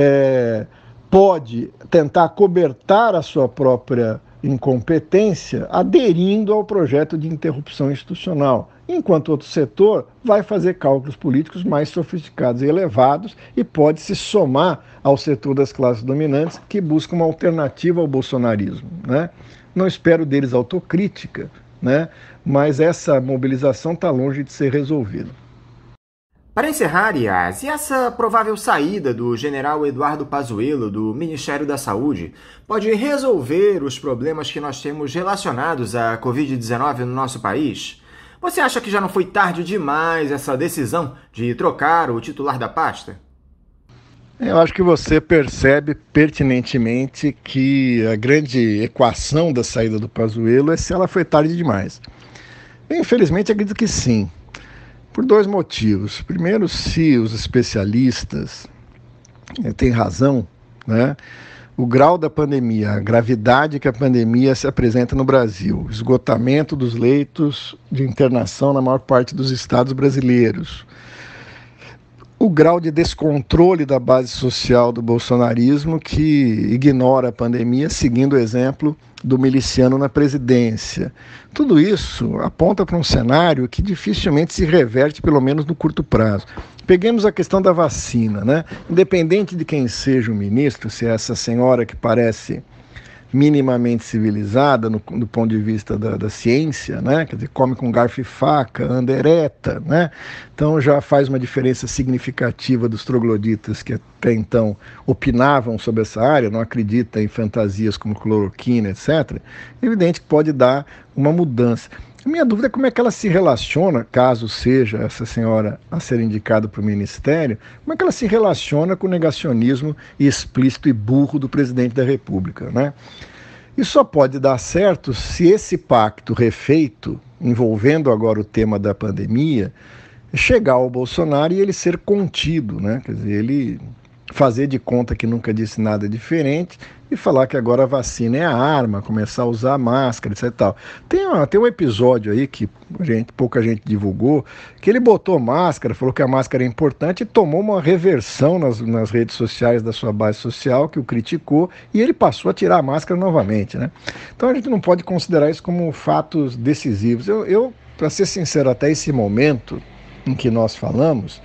pode tentar cobertar a sua própria incompetência aderindo ao projeto de interrupção institucional, enquanto outro setor vai fazer cálculos políticos mais sofisticados e elevados e pode se somar ao setor das classes dominantes que busca uma alternativa ao bolsonarismo, né? Não espero deles autocrítica, né? Mas essa mobilização está longe de ser resolvida. Para encerrar, Iaz, e essa provável saída do general Eduardo Pazuello do Ministério da Saúde pode resolver os problemas que nós temos relacionados à Covid-19 no nosso país? Você acha que já não foi tarde demais essa decisão de trocar o titular da pasta? Eu acho que você percebe pertinentemente que a grande equação da saída do Pazuello é se ela foi tarde demais. Infelizmente, acredito que sim. Por dois motivos. Primeiro, se os especialistas têm razão, né? O grau da pandemia, a gravidade que a pandemia se apresenta no Brasil, o esgotamento dos leitos de internação na maior parte dos estados brasileiros, o grau de descontrole da base social do bolsonarismo que ignora a pandemia, seguindo o exemplo do miliciano na presidência. Tudo isso aponta para um cenário que dificilmente se reverte, pelo menos no curto prazo. Peguemos a questão da vacina, né? Independente de quem seja o ministro, se é essa senhora que parece minimamente civilizada do ponto de vista da ciência, né? Quer dizer, come com garfo e faca, anda ereta, né? Então já faz uma diferença significativa dos trogloditas que até então opinavam sobre essa área, não acreditam em fantasias como cloroquina, etc. É evidente que pode dar uma mudança. A minha dúvida é como é que ela se relaciona, caso seja essa senhora a ser indicada para o ministério, como é que ela se relaciona com o negacionismo explícito e burro do presidente da República, né? Isso só pode dar certo se esse pacto refeito, envolvendo agora o tema da pandemia, chegar ao Bolsonaro e ele ser contido, né? Quer dizer, ele fazer de conta que nunca disse nada diferente e falar que agora a vacina é a arma, começar a usar máscara, etc. E tal. Tem um episódio aí que pouca gente divulgou, que ele botou máscara, falou que a máscara é importante e tomou uma reversão nas redes sociais da sua base social, que o criticou, e ele passou a tirar a máscara novamente, né? Então a gente não pode considerar isso como fatos decisivos. Eu para ser sincero, até esse momento em que nós falamos,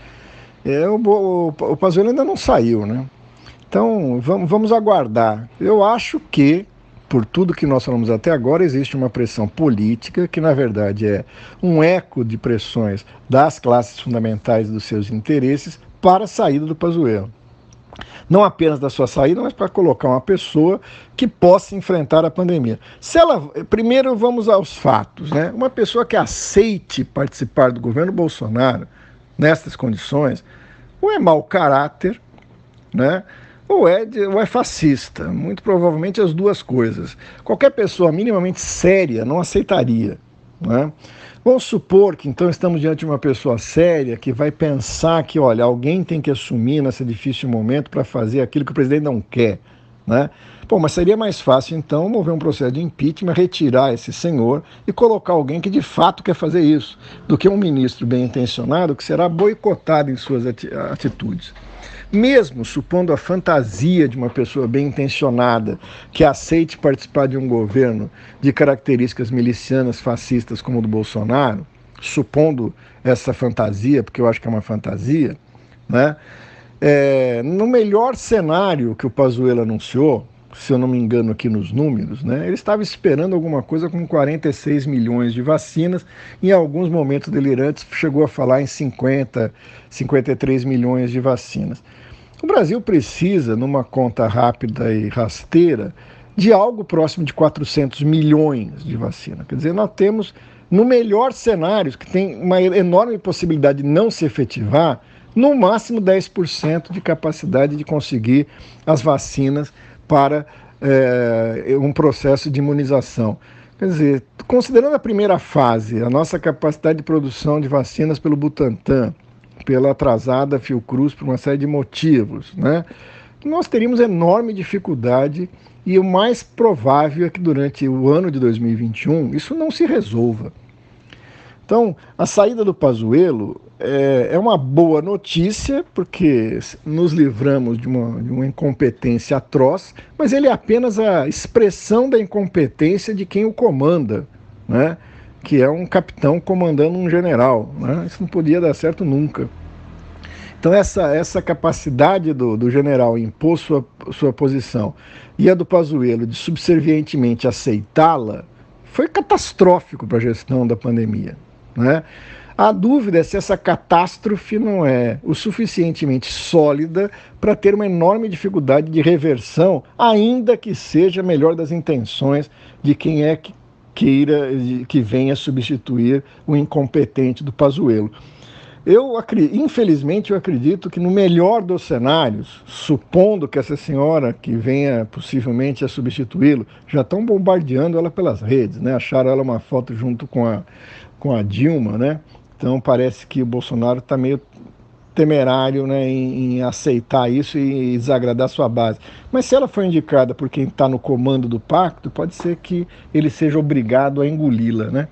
o Pazuello ainda não saiu, né? Então, vamos aguardar. Eu acho que, por tudo que nós falamos até agora, existe uma pressão política, que na verdade é um eco de pressões das classes fundamentais dos seus interesses para a saída do Pazuello. Não apenas da sua saída, mas para colocar uma pessoa que possa enfrentar a pandemia. Primeiro vamos aos fatos, né? Uma pessoa que aceite participar do governo Bolsonaro nestas condições, ou é mau caráter, né? Ou é fascista, muito provavelmente as duas coisas. Qualquer pessoa minimamente séria não aceitaria, né? Vamos supor que então estamos diante de uma pessoa séria que vai pensar que, olha, alguém tem que assumir nesse difícil momento para fazer aquilo que o presidente não quer, né? Pô, mas seria mais fácil então mover um processo de impeachment, retirar esse senhor e colocar alguém que de fato quer fazer isso, do que um ministro bem intencionado que será boicotado em suas atitudes. Mesmo supondo a fantasia de uma pessoa bem intencionada que aceite participar de um governo de características milicianas fascistas como o do Bolsonaro, supondo essa fantasia, porque eu acho que é uma fantasia, né? No melhor cenário que o Pazuello anunciou, se eu não me engano aqui nos números, né, ele estava esperando alguma coisa com 46 milhões de vacinas, em alguns momentos delirantes chegou a falar em 50, 53 milhões de vacinas. O Brasil precisa, numa conta rápida e rasteira, de algo próximo de 400 milhões de vacina. Quer dizer, nós temos, no melhor cenário, que tem uma enorme possibilidade de não se efetivar, no máximo 10% de capacidade de conseguir as vacinas para um processo de imunização. Quer dizer, considerando a primeira fase, a nossa capacidade de produção de vacinas pelo Butantan, pela atrasada Fiocruz, por uma série de motivos, né, nós teríamos enorme dificuldade e o mais provável é que durante o ano de 2021 isso não se resolva. Então, a saída do Pazuello é uma boa notícia, porque nos livramos de uma incompetência atroz, mas ele é apenas a expressão da incompetência de quem o comanda, né? Que é um capitão comandando um general, né? Isso não podia dar certo nunca. Então essa capacidade do general em impor sua posição e a do Pazuello de subservientemente aceitá-la foi catastrófico para a gestão da pandemia, né? A dúvida é se essa catástrofe não é o suficientemente sólida para ter uma enorme dificuldade de reversão, ainda que seja a melhor das intenções de quem é que queira que venha substituir o incompetente do Pazuello. Infelizmente, eu acredito que no melhor dos cenários, supondo que essa senhora que venha possivelmente a substituí-lo, já estão bombardeando ela pelas redes, né? Acharam ela uma foto junto com a Dilma, né? Então parece que o Bolsonaro está meio temerário, né, em aceitar isso e desagradar sua base. Mas se ela for indicada por quem está no comando do pacto, pode ser que ele seja obrigado a engoli-la, né?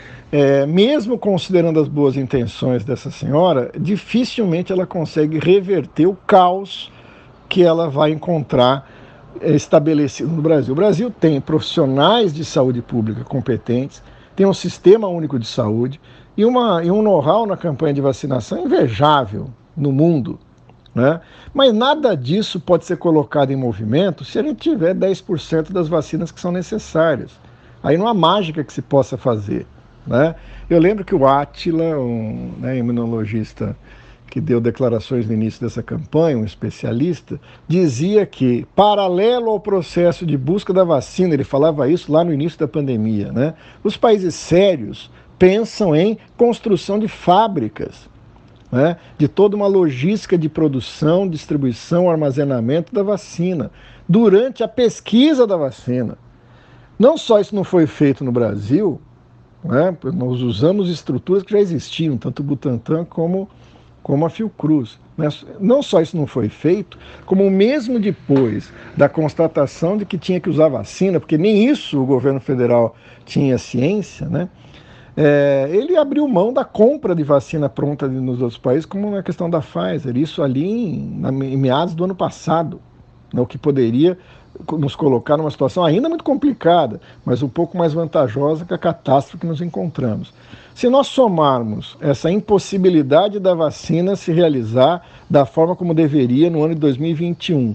Mesmo considerando as boas intenções dessa senhora, dificilmente ela consegue reverter o caos que ela vai encontrar estabelecido no Brasil. O Brasil tem profissionais de saúde pública competentes, tem um sistema único de saúde e um know-how na campanha de vacinação invejável no mundo, né? Mas nada disso pode ser colocado em movimento se a gente tiver 10% das vacinas que são necessárias. Aí não há mágica que se possa fazer, né? Eu lembro que o Átila, um imunologista que deu declarações no início dessa campanha, um especialista, dizia que, paralelo ao processo de busca da vacina, ele falava isso lá no início da pandemia, né? Os países sérios pensam em construção de fábricas, né? De toda uma logística de produção, distribuição, armazenamento da vacina, durante a pesquisa da vacina. Não só isso não foi feito no Brasil, né? Nós usamos estruturas que já existiam, tanto o Butantan como a Fiocruz. Não só isso não foi feito, como mesmo depois da constatação de que tinha que usar vacina, porque nem isso o governo federal tinha ciência, né? Ele abriu mão da compra de vacina pronta nos outros países, como na questão da Pfizer, isso ali em meados do ano passado, né? O que poderia nos colocar numa situação ainda muito complicada, mas um pouco mais vantajosa que a catástrofe que nos encontramos. Se nós somarmos essa impossibilidade da vacina se realizar da forma como deveria no ano de 2021,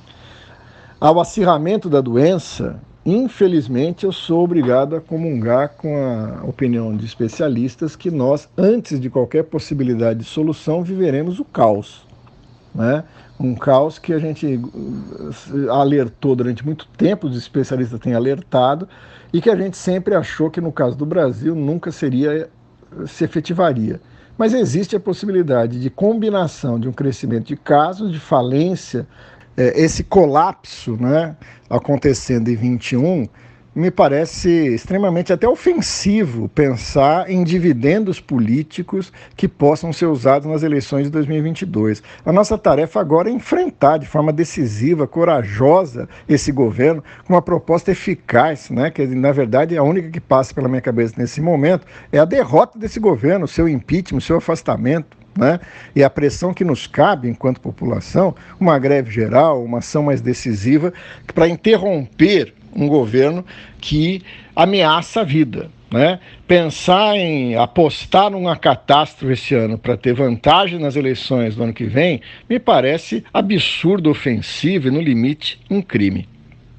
ao acirramento da doença, infelizmente eu sou obrigado a comungar com a opinião de especialistas que nós, antes de qualquer possibilidade de solução, viveremos o caos, né? Um caos que a gente alertou durante muito tempo, os especialistas têm alertado, e que a gente sempre achou que no caso do Brasil nunca se efetivaria. Mas existe a possibilidade de combinação de um crescimento de casos, de falência, esse colapso, né, acontecendo em 21, me parece extremamente até ofensivo pensar em dividendos políticos que possam ser usados nas eleições de 2022. A nossa tarefa agora é enfrentar de forma decisiva, corajosa, esse governo com uma proposta eficaz, né? Que na verdade a única que passa pela minha cabeça nesse momento é a derrota desse governo, o seu impeachment, o seu afastamento, né? E a pressão que nos cabe enquanto população, uma greve geral, uma ação mais decisiva para interromper um governo que ameaça a vida, né? Pensar em apostar numa catástrofe esse ano para ter vantagem nas eleições do ano que vem me parece absurdo, ofensivo e, no limite, um crime.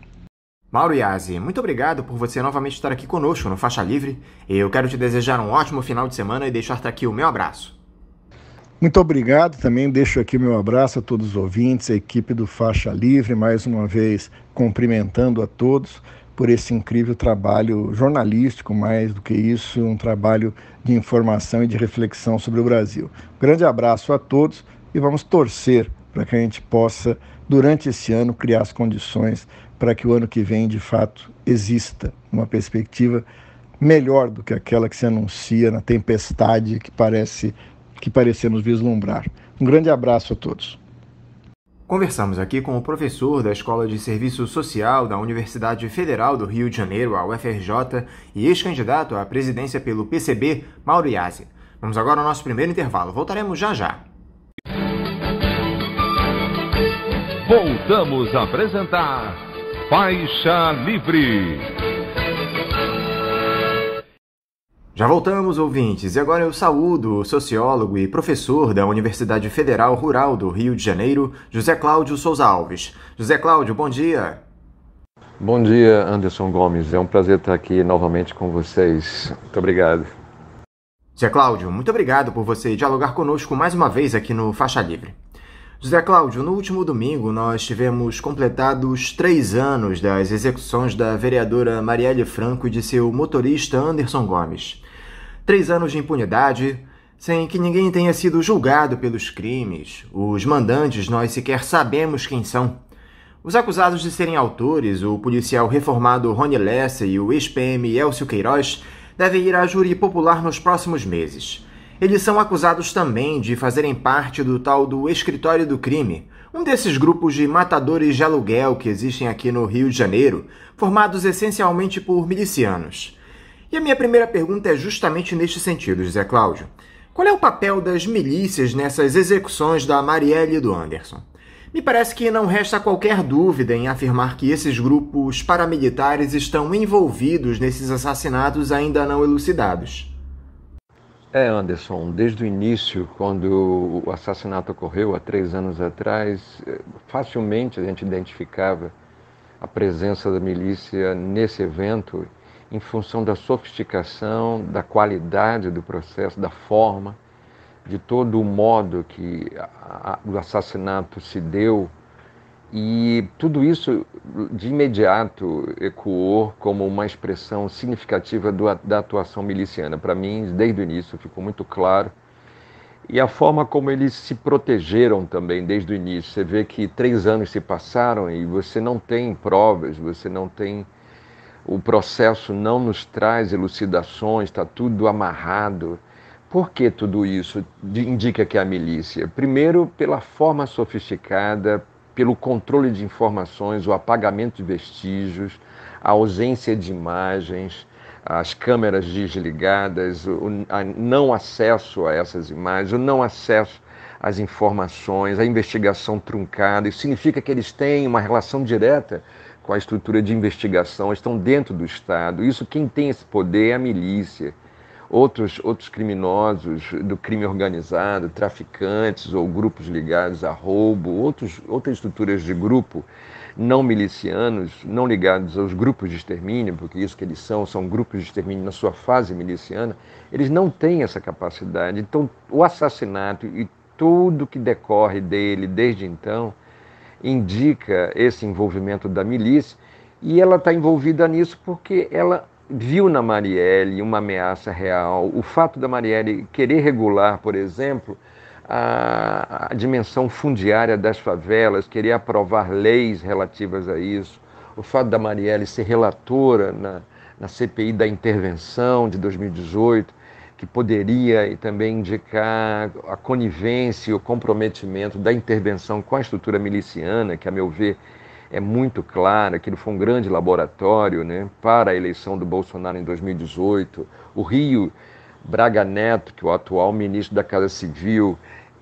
Mauro Iasi, muito obrigado por você novamente estar aqui conosco no Faixa Livre. Eu quero te desejar um ótimo final de semana e deixar aqui o meu abraço. Muito obrigado, também deixo aqui o meu abraço a todos os ouvintes, a equipe do Faixa Livre, mais uma vez cumprimentando a todos por esse incrível trabalho jornalístico, mais do que isso, um trabalho de informação e de reflexão sobre o Brasil. Grande abraço a todos e vamos torcer para que a gente possa, durante esse ano, criar as condições para que o ano que vem, de fato, exista uma perspectiva melhor do que aquela que se anuncia na tempestade que parecemos vislumbrar. Um grande abraço a todos. Conversamos aqui com o professor da Escola de Serviço Social da Universidade Federal do Rio de Janeiro, a UFRJ, e ex-candidato à presidência pelo PCB, Mauro Iasi. Vamos agora ao nosso primeiro intervalo. Voltaremos já já. Voltamos a apresentar Faixa Livre. Já voltamos, ouvintes, e agora eu saúdo o sociólogo e professor da Universidade Federal Rural do Rio de Janeiro, José Cláudio Souza Alves. José Cláudio, bom dia. Bom dia, Anderson Gomes. É um prazer estar aqui novamente com vocês. Muito obrigado. José Cláudio, muito obrigado por você dialogar conosco mais uma vez aqui no Faixa Livre. José Cláudio, no último domingo nós tivemos completados 3 anos das execuções da vereadora Marielle Franco e de seu motorista Anderson Gomes. 3 anos de impunidade, sem que ninguém tenha sido julgado pelos crimes. Os mandantes nós sequer sabemos quem são. Os acusados de serem autores, o policial reformado Rony Lessa e o ex-PM Elcio Queiroz, devem ir à júri popular nos próximos meses. Eles são acusados também de fazerem parte do tal do Escritório do Crime, um desses grupos de matadores de aluguel que existem aqui no Rio de Janeiro, formados essencialmente por milicianos. E a minha primeira pergunta é justamente neste sentido, José Cláudio. Qual é o papel das milícias nessas execuções da Marielle e do Anderson? Me parece que não resta qualquer dúvida em afirmar que esses grupos paramilitares estão envolvidos nesses assassinatos ainda não elucidados. Anderson, desde o início, quando o assassinato ocorreu há 3 anos atrás, facilmente a gente identificava a presença da milícia nesse evento em função da sofisticação, da qualidade do processo, da forma, de todo o modo que o assassinato se deu, e tudo isso de imediato ecoou como uma expressão significativa da atuação miliciana. Para mim, desde o início, ficou muito claro. E a forma como eles se protegeram também desde o início. Você vê que 3 anos se passaram e você não tem provas, você não tem... O processo não nos traz elucidações, está tudo amarrado. Por que tudo isso indica que é a milícia? Primeiro, pela forma sofisticada, pelo controle de informações, o apagamento de vestígios, a ausência de imagens, as câmeras desligadas, o não acesso a essas imagens, o não acesso às informações, a investigação truncada. Isso significa que eles têm uma relação direta com a estrutura de investigação, estão dentro do Estado. Isso, quem tem esse poder é a milícia. Outros criminosos do crime organizado, traficantes ou grupos ligados a roubo, outras estruturas de grupo não milicianos, não ligados aos grupos de extermínio, porque isso que eles são grupos de extermínio na sua fase miliciana, eles não têm essa capacidade. Então, o assassinato e tudo que decorre dele desde então indica esse envolvimento da milícia, e ela está envolvida nisso porque ela viu na Marielle uma ameaça real. O fato da Marielle querer regular, por exemplo, a dimensão fundiária das favelas, querer aprovar leis relativas a isso, o fato da Marielle ser relatora na CPI da intervenção de 2018, que poderia também indicar a conivência e o comprometimento da intervenção com a estrutura miliciana, que, a meu ver, é muito clara. Aquilo foi um grande laboratório, né, para a eleição do Bolsonaro em 2018. O Rio Braga Neto, que é o atual ministro da Casa Civil,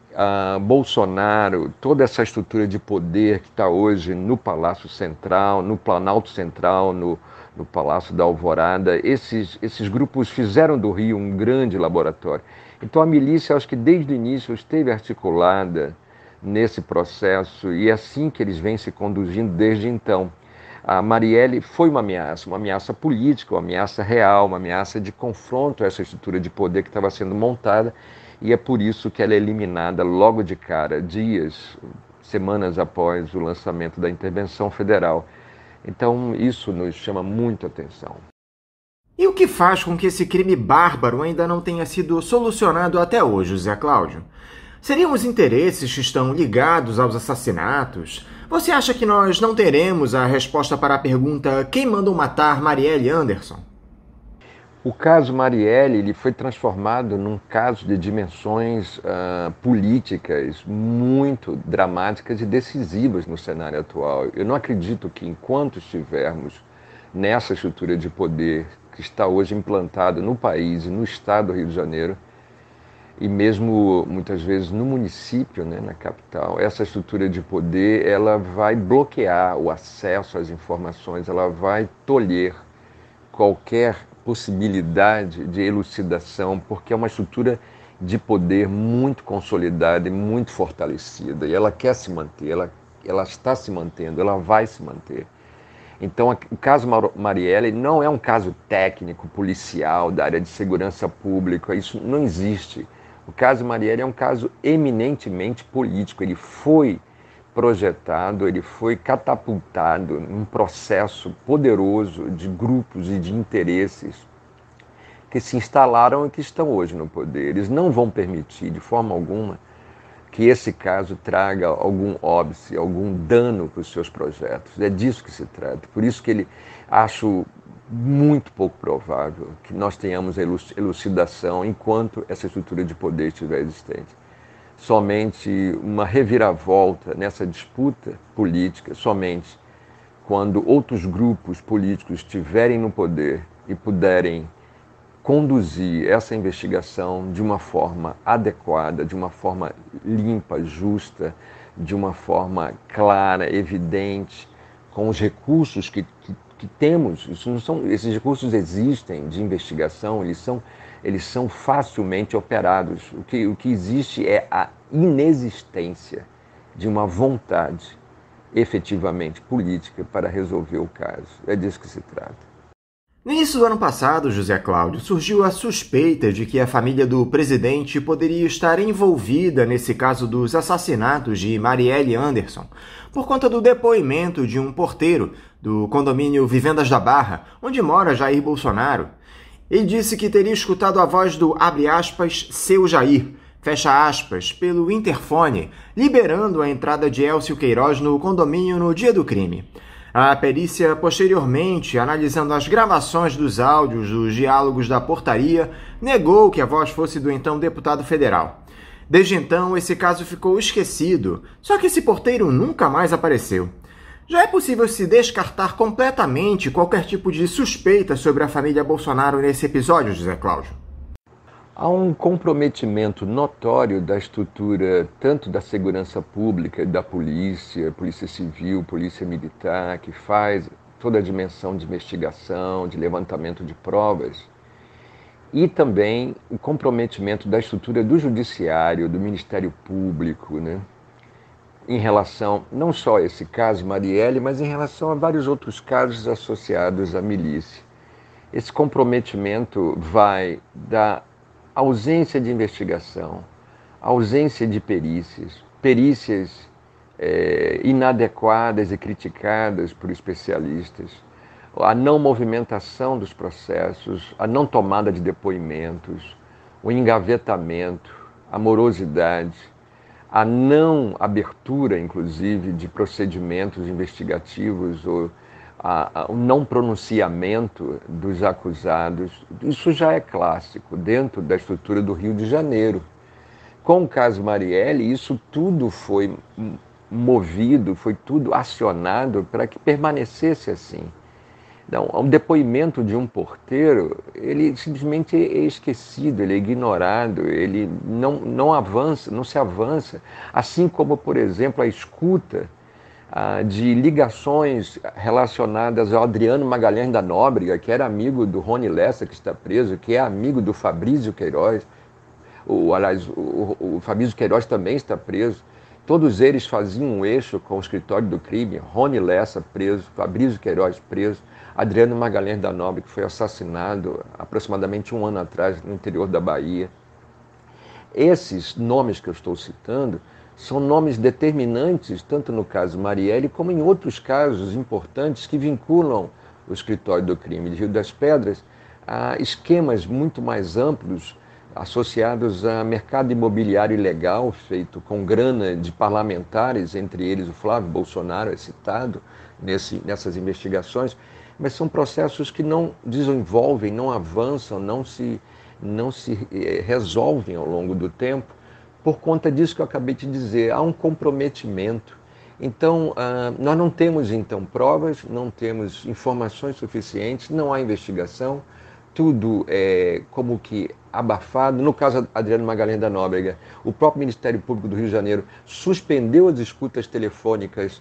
Bolsonaro, toda essa estrutura de poder que está hoje no Palácio Central, no Planalto Central, no Palácio da Alvorada, esses grupos fizeram do Rio um grande laboratório. Então a milícia, acho que desde o início esteve articulada nesse processo, e é assim que eles vêm se conduzindo desde então. A Marielle foi uma ameaça política, uma ameaça real, uma ameaça de confronto a essa estrutura de poder que estava sendo montada, e é por isso que ela é eliminada logo de cara, semanas após o lançamento da intervenção federal. Então isso nos chama muito a atenção. E o que faz com que esse crime bárbaro ainda não tenha sido solucionado até hoje, Zé Cláudio? Seriam os interesses que estão ligados aos assassinatos? Você acha que nós não teremos a resposta para a pergunta: quem mandou matar Marielle Anderson? O caso Marielle ele foi transformado num caso de dimensões políticas muito dramáticas e decisivas no cenário atual. Eu não acredito que, enquanto estivermos nessa estrutura de poder que está hoje implantada no país e no estado do Rio de Janeiro, e mesmo muitas vezes no município, né, na capital, essa estrutura de poder ela vai bloquear o acesso às informações, ela vai tolher qualquer possibilidade de elucidação, porque é uma estrutura de poder muito consolidada e muito fortalecida, e ela quer se manter, ela está se mantendo, ela vai se manter. Então, o caso Marielle não é um caso técnico, policial, da área de segurança pública, isso não existe. O caso Marielle é um caso eminentemente político, ele foi projetado, ele foi catapultado num processo poderoso de grupos e de interesses que se instalaram e que estão hoje no poder. Eles não vão permitir, de forma alguma, que esse caso traga algum óbice, algum dano para os seus projetos. É disso que se trata. Por isso que acho muito pouco provável que nós tenhamos elucidação enquanto essa estrutura de poder estiver existente. Somente uma reviravolta nessa disputa política, somente quando outros grupos políticos estiverem no poder e puderem conduzir essa investigação de uma forma adequada, de uma forma limpa, justa, de uma forma clara, evidente, com os recursos que temos. Esses recursos existem de investigação, eles são facilmente operados. O que existe é a inexistência de uma vontade efetivamente política para resolver o caso. É disso que se trata. No início do ano passado, José Cláudio, surgiu a suspeita de que a família do presidente poderia estar envolvida nesse caso dos assassinatos de Marielle Anderson, por conta do depoimento de um porteiro do condomínio Vivendas da Barra, onde mora Jair Bolsonaro. Ele disse que teria escutado a voz do, abre aspas, seu Jair, fecha aspas, pelo interfone, liberando a entrada de Elcio Queiroz no condomínio no dia do crime. A perícia, posteriormente, analisando as gravações dos áudios dos diálogos da portaria, negou que a voz fosse do então deputado federal. Desde então, esse caso ficou esquecido, só que esse porteiro nunca mais apareceu. Já é possível se descartar completamente qualquer tipo de suspeita sobre a família Bolsonaro nesse episódio, José Cláudio? Há um comprometimento notório da estrutura tanto da segurança pública, da polícia civil, polícia militar, que faz toda a dimensão de investigação, de levantamento de provas, e também o comprometimento da estrutura do judiciário, do Ministério Público, né? Em relação não só a esse caso Marielle, mas em relação a vários outros casos associados à milícia. Esse comprometimento vai da ausência de investigação, ausência de perícias inadequadas e criticadas por especialistas, a não movimentação dos processos, a não tomada de depoimentos, o engavetamento, a morosidade, a não abertura, inclusive, de procedimentos investigativos ou o não pronunciamento dos acusados. Isso já é clássico dentro da estrutura do Rio de Janeiro. Com o caso Marielle, isso tudo foi movido, foi tudo acionado para que permanecesse assim. Então, um depoimento de um porteiro, ele simplesmente é esquecido, ele é ignorado, ele não avança, não se avança. Assim como, por exemplo, a escuta de ligações relacionadas ao Adriano Magalhães da Nóbrega, que era amigo do Rony Lessa, que está preso, que é amigo do Fabrício Queiroz. O Fabrício Queiroz também está preso. Todos eles faziam um eixo com o escritório do crime. Rony Lessa preso, Fabrício Queiroz preso, Adriano Magalhães da Nóbrega, que foi assassinado aproximadamente um ano atrás no interior da Bahia. Esses nomes que eu estou citando são nomes determinantes, tanto no caso Marielle, como em outros casos importantes que vinculam o escritório do crime de Rio das Pedras a esquemas muito mais amplos associados a mercado imobiliário ilegal feito com grana de parlamentares, entre eles o Flávio Bolsonaro é citado nessas investigações, mas são processos que não desenvolvem, não avançam, não se resolvem ao longo do tempo. Por conta disso que eu acabei de dizer, há um comprometimento. Então, nós não temos então provas, não temos informações suficientes, não há investigação, tudo é como que abafado. No caso Adriano Magalhães da Nóbrega, o próprio Ministério Público do Rio de Janeiro suspendeu as escutas telefônicas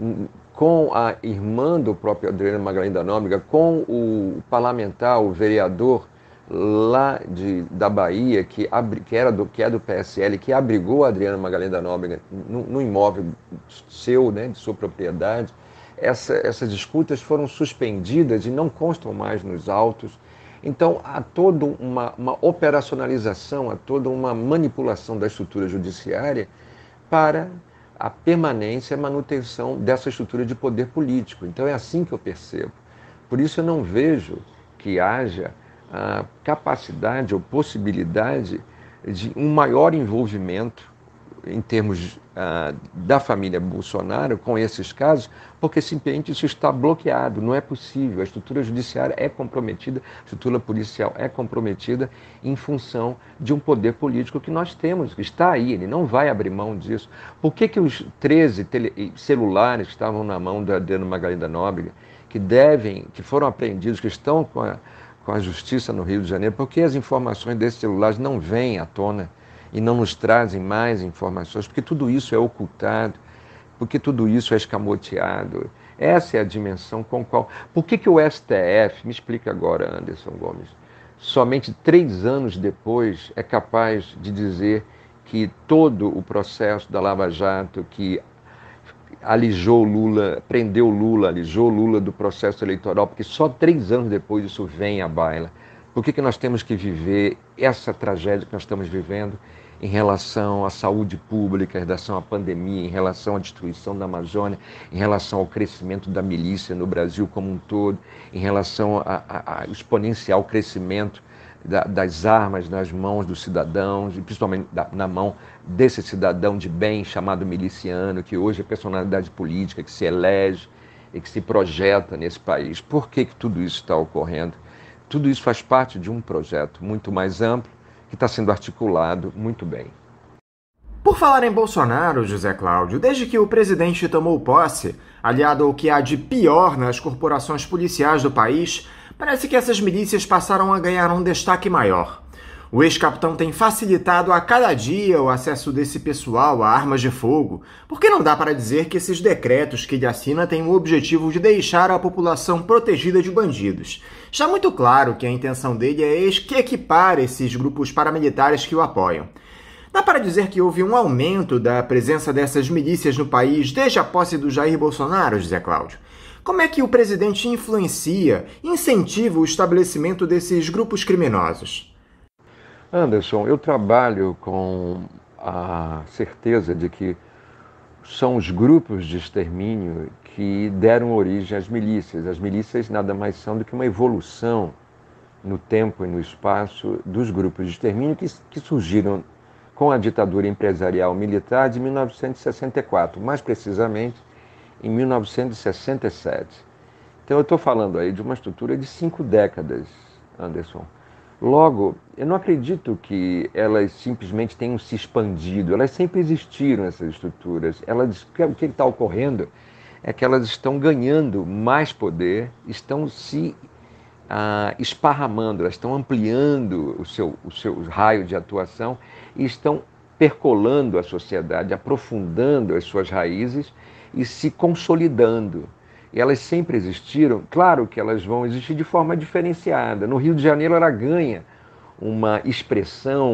com a irmã do próprio Adriano Magalhães da Nóbrega, com o parlamentar, o vereador lá da Bahia, que é do PSL, que abrigou Adriano Magalhães da Nóbrega no imóvel seu, né, de sua propriedade. Essas escutas foram suspendidas e não constam mais nos autos. Então, há toda uma operacionalização, há toda uma manipulação da estrutura judiciária para a permanência e a manutenção dessa estrutura de poder político. Então, é assim que eu percebo. Por isso, eu não vejo que haja a capacidade ou possibilidade de um maior envolvimento em termos da família Bolsonaro com esses casos, porque simplesmente isso está bloqueado, não é possível. A estrutura judiciária é comprometida, a estrutura policial é comprometida em função de um poder político que nós temos, que está aí, ele não vai abrir mão disso. Por que os 13 celulares que estavam na mão da Adriano Magalhães da Nóbrega, que foram apreendidos, que estão com a justiça no Rio de Janeiro, por que as informações desses celulares não vêm à tona e não nos trazem mais informações? Porque tudo isso é ocultado, porque tudo isso é escamoteado. Essa é a dimensão com qual... Por que o STF, me explica agora, Anderson Gomes, somente 3 anos depois é capaz de dizer que todo o processo da Lava Jato, que alijou Lula, prendeu Lula, alijou Lula do processo eleitoral, porque só 3 anos depois isso vem à baila. Por que nós temos que viver essa tragédia que nós estamos vivendo em relação à saúde pública, em relação à pandemia, em relação à destruição da Amazônia, em relação ao crescimento da milícia no Brasil como um todo, em relação ao exponencial crescimento das armas nas mãos dos cidadãos, e principalmente na mão desse cidadão de bem chamado miliciano, que hoje é personalidade política, que se elege e que se projeta nesse país. Por que tudo isso está ocorrendo? Tudo isso faz parte de um projeto muito mais amplo, que está sendo articulado muito bem. Por falar em Bolsonaro, José Cláudio, desde que o presidente tomou posse, aliado ao que há de pior nas corporações policiais do país, parece que essas milícias passaram a ganhar um destaque maior. O ex-capitão tem facilitado a cada dia o acesso desse pessoal a armas de fogo, porque não dá para dizer que esses decretos que ele assina têm o objetivo de deixar a população protegida de bandidos. Está muito claro que a intenção dele é equipar esses grupos paramilitares que o apoiam. Dá para dizer que houve um aumento da presença dessas milícias no país desde a posse do Jair Bolsonaro, José Cláudio? Como é que o presidente influencia, incentiva o estabelecimento desses grupos criminosos? Anderson, eu trabalho com a certeza de que são os grupos de extermínio que deram origem às milícias. As milícias nada mais são do que uma evolução no tempo e no espaço dos grupos de extermínio que surgiram com a ditadura empresarial militar de 1964, mais precisamente em 1967. Então eu estou falando aí de uma estrutura de 5 décadas, Anderson. Logo, eu não acredito que elas simplesmente tenham se expandido, elas sempre existiram, essas estruturas. O que está ocorrendo é que elas estão ganhando mais poder, estão se esparramando, elas estão ampliando o seu raio de atuação e estão percolando a sociedade, aprofundando as suas raízes e se consolidando. E elas sempre existiram, claro que elas vão existir de forma diferenciada. No Rio de Janeiro ela ganha uma expressão,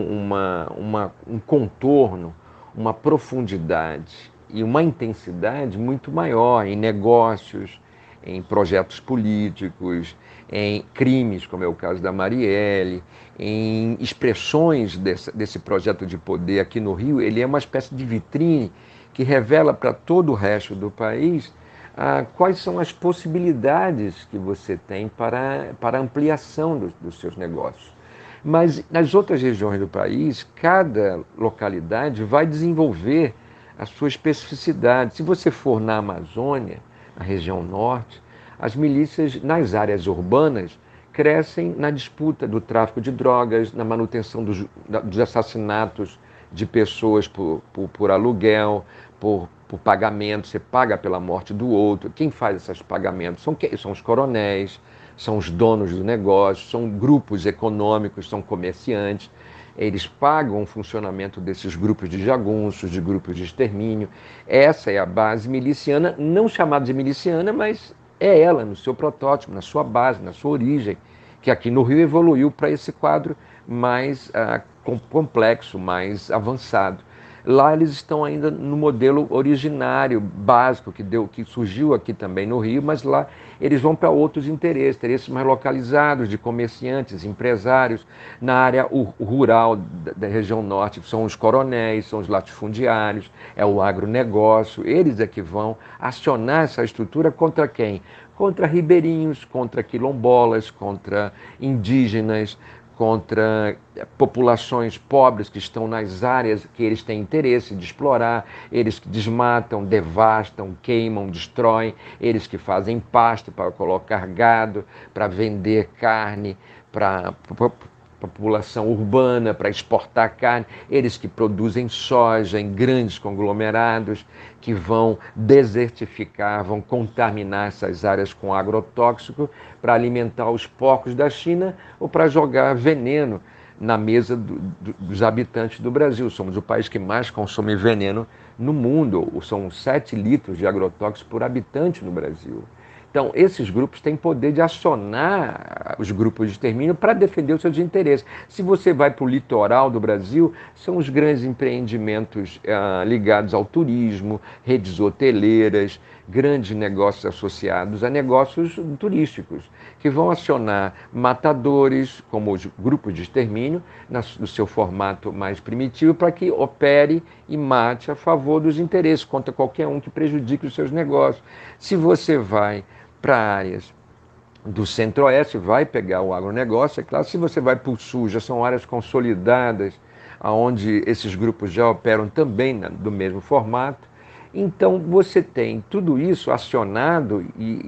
um contorno, uma profundidade e uma intensidade muito maior em negócios, em projetos políticos, em crimes, como é o caso da Marielle, em expressões desse projeto de poder aqui no Rio. Ele é uma espécie de vitrine que revela para todo o resto do país quais são as possibilidades que você tem para ampliação dos seus negócios. Mas nas outras regiões do país, cada localidade vai desenvolver a sua especificidade. Se você for na Amazônia, na região norte, as milícias nas áreas urbanas crescem na disputa do tráfico de drogas, na manutenção dos assassinatos de pessoas por aluguel, por pagamento. Você paga pela morte do outro. Quem faz esses pagamentos são os coronéis, são os donos do negócio, são grupos econômicos, são comerciantes. Eles pagam o funcionamento desses grupos de jagunços, de grupos de extermínio. Essa é a base miliciana, não chamada de miliciana, mas é ela no seu protótipo, na sua base, na sua origem, que aqui no Rio evoluiu para esse quadro mais complexo, mais avançado. Lá eles estão ainda no modelo originário, básico, que surgiu aqui também no Rio, mas lá eles vão para outros interesses mais localizados, de comerciantes, empresários. Na área rural da região norte são os coronéis, são os latifundiários, é o agronegócio. Eles é que vão acionar essa estrutura contra quem? Contra ribeirinhos, contra quilombolas, contra indígenas, contra populações pobres que estão nas áreas que eles têm interesse de explorar, eles que desmatam, devastam, queimam, destroem, eles que fazem pasto para colocar gado, para vender carne, para população urbana, para exportar carne, eles que produzem soja em grandes conglomerados, que vão desertificar, vão contaminar essas áreas com agrotóxico para alimentar os porcos da China ou para jogar veneno na mesa dos habitantes do Brasil. Somos o país que mais consome veneno no mundo, são 7 litros de agrotóxico por habitante no Brasil. Então, esses grupos têm poder de acionar os grupos de extermínio para defender os seus interesses. Se você vai para o litoral do Brasil, são os grandes empreendimentos ligados ao turismo, redes hoteleiras, grandes negócios associados a negócios turísticos, que vão acionar matadores, como os grupos de extermínio, no seu formato mais primitivo, para que opere e mate a favor dos interesses, contra qualquer um que prejudique os seus negócios. Se você vai para áreas do centro-oeste, vai pegar o agronegócio, é claro. Se você vai para o sul, já são áreas consolidadas, onde esses grupos já operam também do mesmo formato. Então, você tem tudo isso acionado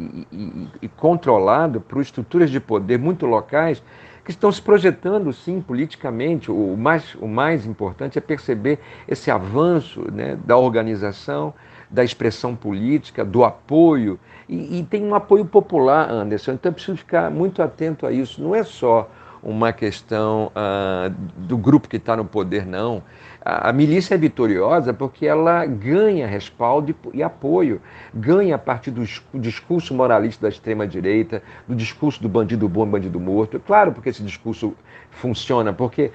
e controlado por estruturas de poder muito locais que estão se projetando, sim, politicamente. O mais importante é perceber esse avanço, né, da organização, da expressão política, do apoio. E tem um apoio popular, Anderson, então é preciso ficar muito atento a isso. Não é só uma questão do grupo que está no poder, não. A milícia é vitoriosa porque ela ganha respaldo e apoio, ganha a partir do discurso moralista da extrema-direita, do discurso do bandido bom e bandido morto. Claro, porque esse discurso funciona, porque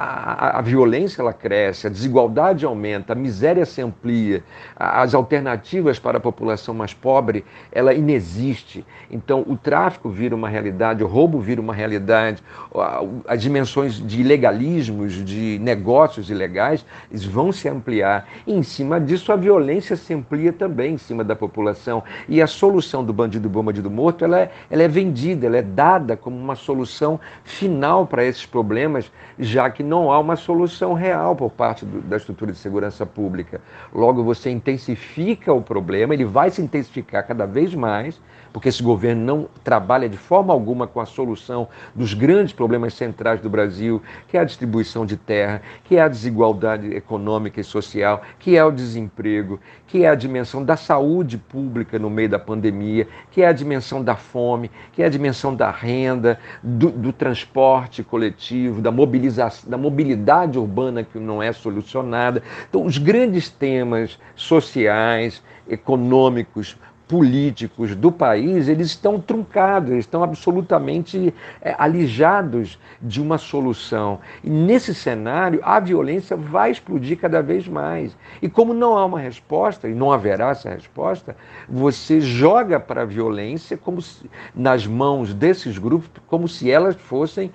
a violência ela cresce, a desigualdade aumenta, a miséria se amplia, as alternativas para a população mais pobre, ela inexiste. Então, o tráfico vira uma realidade, o roubo vira uma realidade, as dimensões de ilegalismos, de negócios ilegais, eles vão se ampliar. E, em cima disso, a violência se amplia também em cima da população. E a solução do bandido bom, bandido morto, ela é vendida, ela é dada como uma solução final para esses problemas, já que não há uma solução real por parte da estrutura de segurança pública. Logo, você intensifica o problema, ele vai se intensificar cada vez mais, porque esse governo não trabalha de forma alguma com a solução dos grandes problemas centrais do Brasil, que é a distribuição de terra, que é a desigualdade econômica e social, que é o desemprego, que é a dimensão da saúde pública no meio da pandemia, que é a dimensão da fome, que é a dimensão da renda, do transporte coletivo, da mobilidade urbana que não é solucionada. Então, os grandes temas sociais, econômicos, políticos do país, eles estão truncados, eles estão absolutamente alijados de uma solução. E nesse cenário, a violência vai explodir cada vez mais. E como não há uma resposta, e não haverá essa resposta, você joga para a violência nas mãos desses grupos, como se elas fossem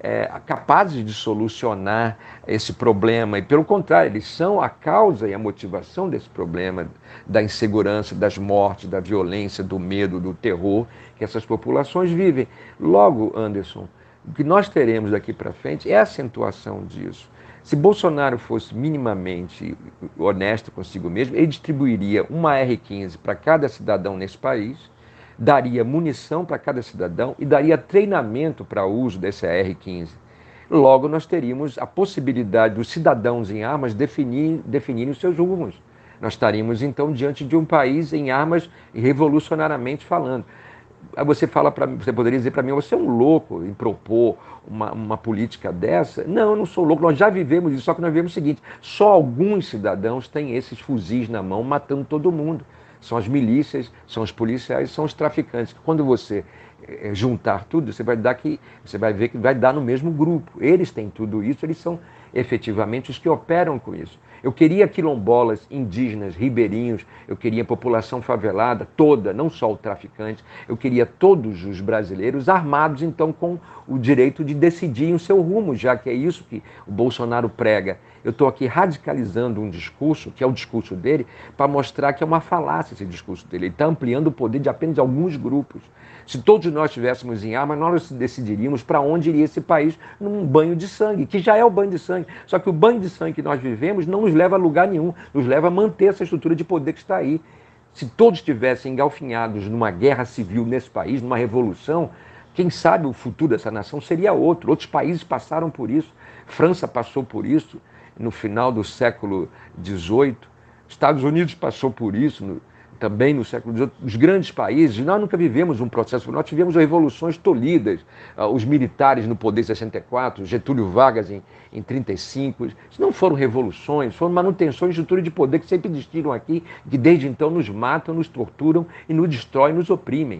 capazes de solucionar esse problema. E, pelo contrário, eles são a causa e a motivação desse problema, da insegurança, das mortes, da violência, do medo, do terror que essas populações vivem. Logo, Anderson, o que nós teremos daqui para frente é a acentuação disso. Se Bolsonaro fosse minimamente honesto consigo mesmo, ele distribuiria uma R-15 para cada cidadão nesse país, daria munição para cada cidadão e daria treinamento para o uso desse AR-15. Logo, nós teríamos a possibilidade dos cidadãos em armas definirem os seus rumos. Nós estaríamos, então, diante de um país em armas revolucionariamente falando. Aí você poderia dizer para mim, você é um louco em propor uma política dessa? Não, eu não sou louco, nós já vivemos isso, só que nós vivemos o seguinte, só alguns cidadãos têm esses fuzis na mão matando todo mundo. São as milícias, são os policiais, são os traficantes. Quando você juntar tudo, você vai ver que vai dar no mesmo grupo. Eles têm tudo isso, eles são efetivamente os que operam com isso. Eu queria quilombolas, indígenas, ribeirinhos, eu queria a população favelada toda, não só o traficante, eu queria todos os brasileiros armados, então, com o direito de decidirem o seu rumo, já que é isso que o Bolsonaro prega. Eu estou aqui radicalizando um discurso, que é o discurso dele, para mostrar que é uma falácia esse discurso dele. Ele está ampliando o poder de apenas alguns grupos. Se todos nós estivéssemos em armas, nós decidiríamos para onde iria esse país num banho de sangue, que já é o banho de sangue. Só que o banho de sangue que nós vivemos não nos leva a lugar nenhum, nos leva a manter essa estrutura de poder que está aí. Se todos estivessem engalfinhados numa guerra civil nesse país, numa revolução, quem sabe o futuro dessa nação seria outro. Outros países passaram por isso. França passou por isso no final do século XVIII. Estados Unidos passou por isso também no século XVIII. Os grandes países, nós nunca vivemos um processo, nós tivemos revoluções tolhidas. Os militares no poder em 64, Getúlio Vargas em 35. Isso não foram revoluções, foram manutenções de estrutura de poder que sempre existiram aqui, que desde então nos matam, nos torturam e nos destroem, nos oprimem.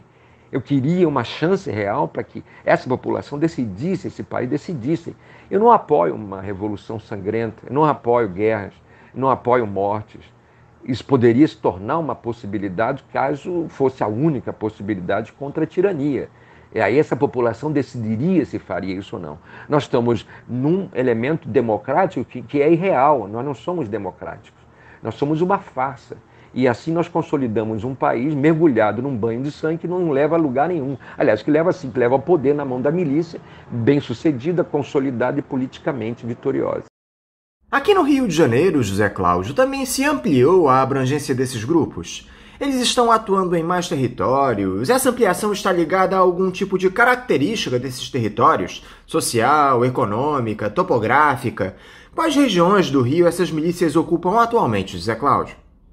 Eu queria uma chance real para que essa população decidisse, esse país decidisse. Eu não apoio uma revolução sangrenta, eu não apoio guerras, eu não apoio mortes. Isso poderia se tornar uma possibilidade caso fosse a única possibilidade contra a tirania. E aí essa população decidiria se faria isso ou não. Nós estamos num elemento democrático que é irreal, nós não somos democráticos. Nós somos uma farsa. E assim nós consolidamos um país mergulhado num banho de sangue que não leva a lugar nenhum. Aliás, que leva ao poder na mão da milícia, bem-sucedida, consolidada e politicamente vitoriosa. Aqui no Rio de Janeiro, José Cláudio, também se ampliou a abrangência desses grupos. Eles estão atuando em mais territórios. Essa ampliação está ligada a algum tipo de característica desses territórios? Social, econômica, topográfica? Quais regiões do Rio essas milícias ocupam atualmente, José Cláudio?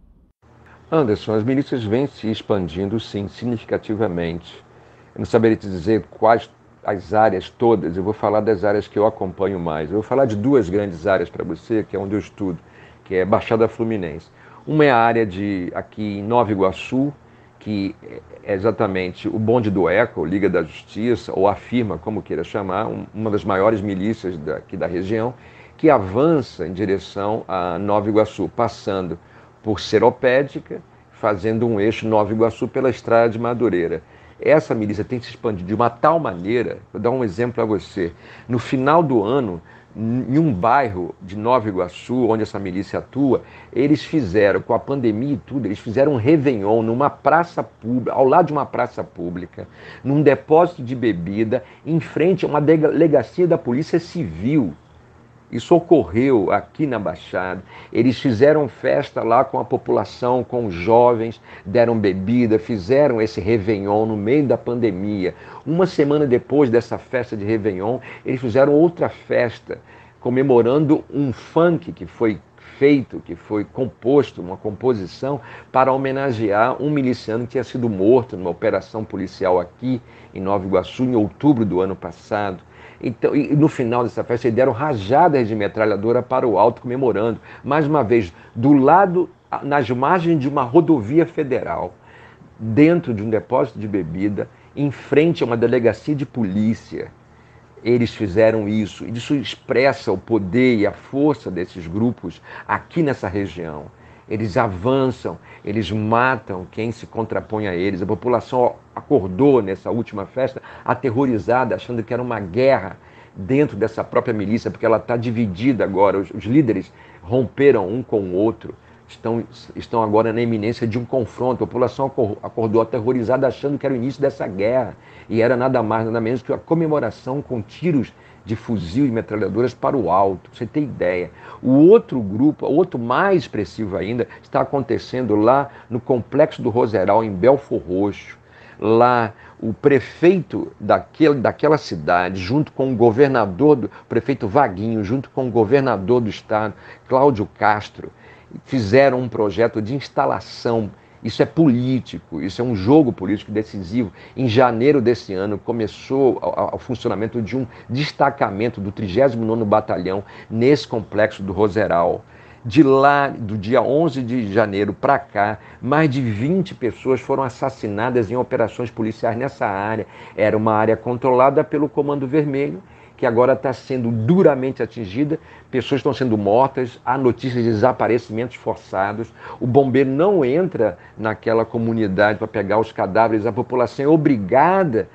Anderson, as milícias vêm se expandindo, sim, significativamente. Eu não saberia te dizer quais as áreas todas, eu vou falar das áreas que eu acompanho mais. Eu vou falar de duas grandes áreas para você, que é onde eu estudo, que é Baixada Fluminense. Uma é a área aqui em Nova Iguaçu, que é exatamente o bonde do ECO, Liga da Justiça, ou a Firma, como queira chamar, uma das maiores milícias aqui da região, que avança em direção a Nova Iguaçu, passando por Seropédica, fazendo um eixo Nova Iguaçu pela Estrada de Madureira. Essa milícia tem se expandido de uma tal maneira, vou dar um exemplo para você, no final do ano, em um bairro de Nova Iguaçu, onde essa milícia atua, eles fizeram, com a pandemia e tudo, eles fizeram um réveillon numa praça pública, ao lado de uma praça pública, num depósito de bebida, em frente a uma delegacia da Polícia Civil. Isso ocorreu aqui na Baixada. Eles fizeram festa lá com a população, com os jovens, deram bebida, fizeram esse réveillon no meio da pandemia. Uma semana depois dessa festa de réveillon, eles fizeram outra festa, comemorando um funk que foi feito, que foi composto, uma composição, para homenagear um miliciano que tinha sido morto numa operação policial aqui em Nova Iguaçu, em outubro do ano passado. Então, e no final dessa festa, eles deram rajadas de metralhadora para o alto, comemorando, mais uma vez, do lado, nas margens de uma rodovia federal, dentro de um depósito de bebida, em frente a uma delegacia de polícia. Eles fizeram isso. Isso expressa o poder e a força desses grupos aqui nessa região. Eles avançam, eles matam quem se contrapõe a eles. A população acordou nessa última festa aterrorizada, achando que era uma guerra dentro dessa própria milícia, porque ela está dividida agora. Os líderes romperam um com o outro, estão agora na iminência de um confronto. A população acordou aterrorizada, achando que era o início dessa guerra. E era nada mais, nada menos que a comemoração com tiros de fuzil e metralhadoras para o alto, pra você ter ideia. O outro grupo, outro mais expressivo ainda, está acontecendo lá no Complexo do Roseral, em Belfor Roxo. Lá, o prefeito daquela cidade, junto com o governador, o prefeito Vaguinho, junto com o governador do estado, Cláudio Castro, fizeram um projeto de instalação. Isso é político, isso é um jogo político decisivo. Em janeiro desse ano começou o funcionamento de um destacamento do 39º Batalhão nesse Complexo do Roseral. De lá, do dia 11 de janeiro para cá, mais de 20 pessoas foram assassinadas em operações policiais nessa área. Era uma área controlada pelo Comando Vermelho, que agora está sendo duramente atingida, pessoas estão sendo mortas, há notícias de desaparecimentos forçados, o bombeiro não entra naquela comunidade para pegar os cadáveres, a população é obrigada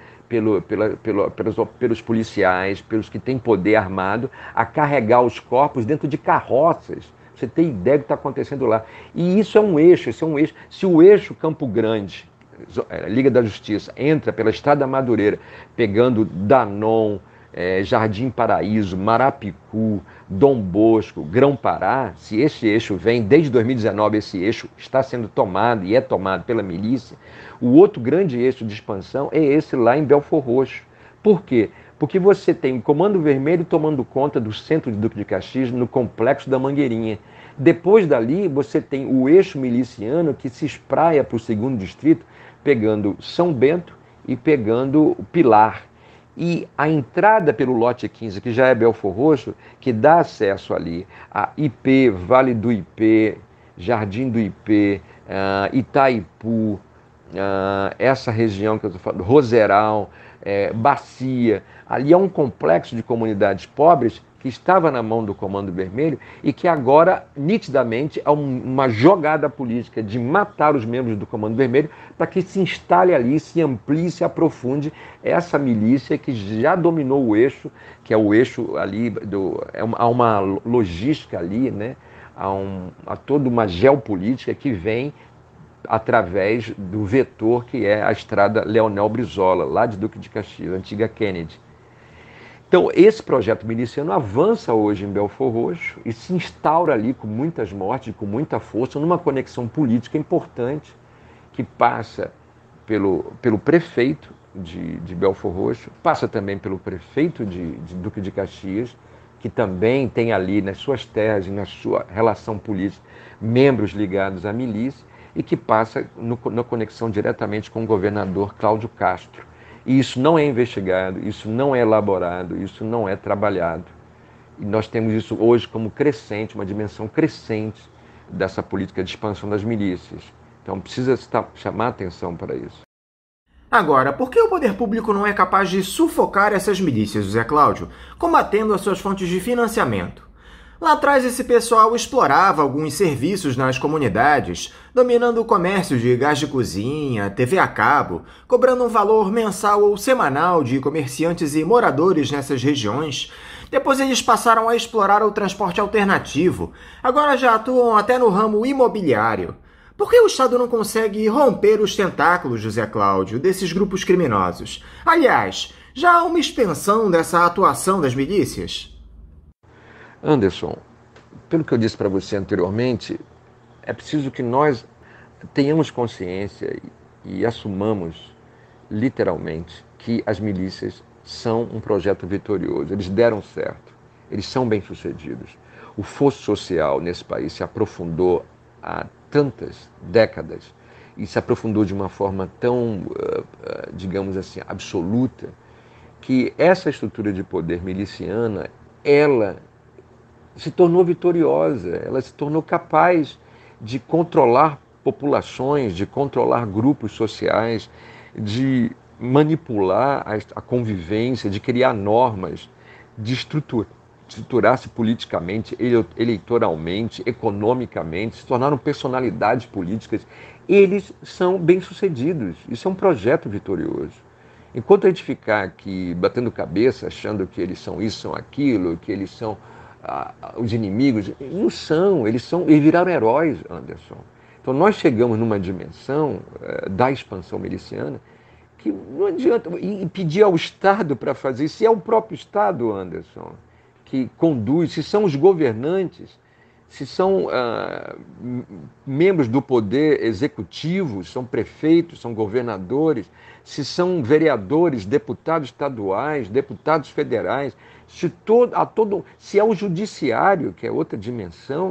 pelos policiais, pelos que têm poder armado, a carregar os corpos dentro de carroças. Você tem ideia do que está acontecendo lá. E isso é um eixo, Se o eixo Campo Grande, Liga da Justiça, entra pela Estrada Madureira, pegando Danon, Jardim Paraíso, Marapicu, Dom Bosco, Grão-Pará, se esse eixo vem, desde 2019 esse eixo está sendo tomado e é tomado pela milícia, o outro grande eixo de expansão é esse lá em Belfor Roxo. Por quê? Porque você tem o Comando Vermelho tomando conta do centro de Duque de Caxias, no Complexo da Mangueirinha. Depois dali, você tem o eixo miliciano que se espraia para o 2º Distrito, pegando São Bento e pegando o Pilar. E a entrada pelo lote 15, que já é Belfor Roxo, que dá acesso ali a IP, Vale do IP, Jardim do IP, Itaipu, essa região que eu estou falando, Roseral, Bacia, ali é um complexo de comunidades pobres que estava na mão do Comando Vermelho e que agora, nitidamente, há uma jogada política de matar os membros do Comando Vermelho para que se instale ali, se amplie, se aprofunde essa milícia que já dominou o eixo, que é o eixo ali, há uma logística ali, né? Há toda uma geopolítica que vem através do vetor que é a estrada Leonel Brizola, lá de Duque de Caxias, antiga Kennedy. Então, esse projeto miliciano avança hoje em Belford Roxo e se instaura ali com muitas mortes, com muita força, numa conexão política importante que passa pelo prefeito de Belford Roxo, passa também pelo prefeito de Duque de Caxias, que também tem ali nas suas terras e na sua relação política membros ligados à milícia e que passa na conexão diretamente com o governador Cláudio Castro. E isso não é investigado, isso não é elaborado, isso não é trabalhado. E nós temos isso hoje como crescente, uma dimensão crescente dessa política de expansão das milícias. Então precisa chamar atenção para isso. Agora, por que o poder público não é capaz de sufocar essas milícias, José Cláudio, combatendo as suas fontes de financiamento? Lá atrás, esse pessoal explorava alguns serviços nas comunidades, dominando o comércio de gás de cozinha, TV a cabo, cobrando um valor mensal ou semanal de comerciantes e moradores nessas regiões. Depois eles passaram a explorar o transporte alternativo. Agora já atuam até no ramo imobiliário. Por que o Estado não consegue romper os tentáculos, José Cláudio, desses grupos criminosos? Aliás, já há uma expansão dessa atuação das milícias? Anderson, pelo que eu disse para você anteriormente, é preciso que nós tenhamos consciência e assumamos literalmente que as milícias são um projeto vitorioso. Eles deram certo, eles são bem-sucedidos. O fosso social nesse país se aprofundou há tantas décadas e se aprofundou de uma forma tão, digamos assim, absoluta, que essa estrutura de poder miliciana, ela se tornou vitoriosa, ela se tornou capaz de controlar populações, de controlar grupos sociais, de manipular a convivência, de criar normas, de estruturar-se politicamente, eleitoralmente, economicamente, se tornaram personalidades políticas. Eles são bem-sucedidos, isso é um projeto vitorioso. Enquanto a gente ficar aqui batendo cabeça, achando que eles são isso, são aquilo, que eles são os inimigos, não são, eles viraram heróis, Anderson. Então nós chegamos numa dimensão da expansão miliciana que não adianta e pedir ao Estado para fazer isso. Se é o próprio Estado, Anderson, que conduz, se são os governantes, se são membros do poder executivo, são prefeitos, são governadores, se são vereadores, deputados estaduais, deputados federais, se é o judiciário, que é outra dimensão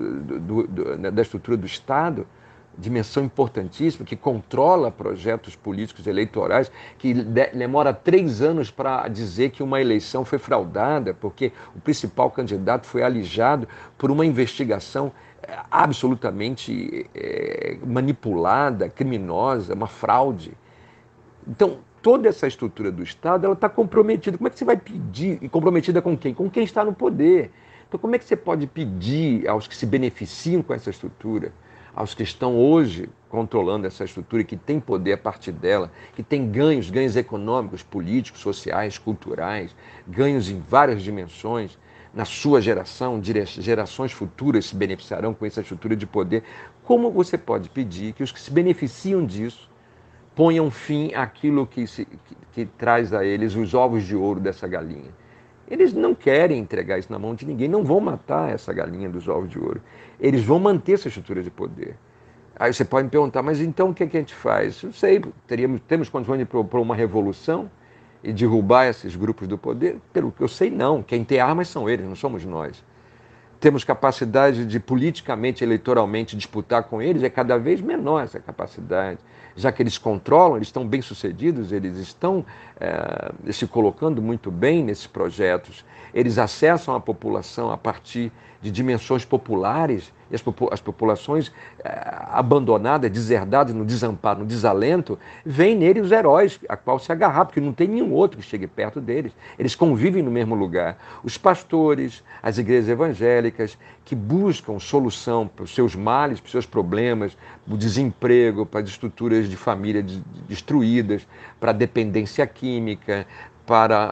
da estrutura do Estado, dimensão importantíssima, que controla projetos políticos eleitorais, que demora 3 anos para dizer que uma eleição foi fraudada, porque o principal candidato foi alijado por uma investigação absolutamente manipulada, criminosa, uma fraude. Então, toda essa estrutura do Estado, ela está comprometida. Como é que você vai pedir? E comprometida com quem? Com quem está no poder. Então, como é que você pode pedir aos que se beneficiam com essa estrutura, aos que estão hoje controlando essa estrutura e que têm poder a partir dela, que têm ganhos econômicos, políticos, sociais, culturais, ganhos em várias dimensões, na sua geração, gerações futuras se beneficiarão com essa estrutura de poder. Como você pode pedir que os que se beneficiam disso ponham fim àquilo que traz a eles os ovos de ouro dessa galinha? Eles não querem entregar isso na mão de ninguém, não vão matar essa galinha dos ovos de ouro. Eles vão manter essa estrutura de poder. Aí você pode me perguntar, mas então o que a gente faz? Eu sei, temos condições de propor uma revolução e derrubar esses grupos do poder? Pelo que eu sei, não. Quem tem armas são eles, não somos nós. Temos capacidade de politicamente, eleitoralmente disputar com eles, é cada vez menor essa capacidade. Já que eles controlam, eles estão bem-sucedidos, eles estão se colocando muito bem nesses projetos, eles acessam a população a partir de dimensões populares, e as populações abandonadas, deserdadas, no desamparo, no desalento, veem nele os heróis a qual se agarrar, porque não tem nenhum outro que chegue perto deles. Eles convivem no mesmo lugar. Os pastores, as igrejas evangélicas, que buscam solução para os seus males, para os seus problemas, para o desemprego, para as estruturas de família destruídas, para a dependência química, para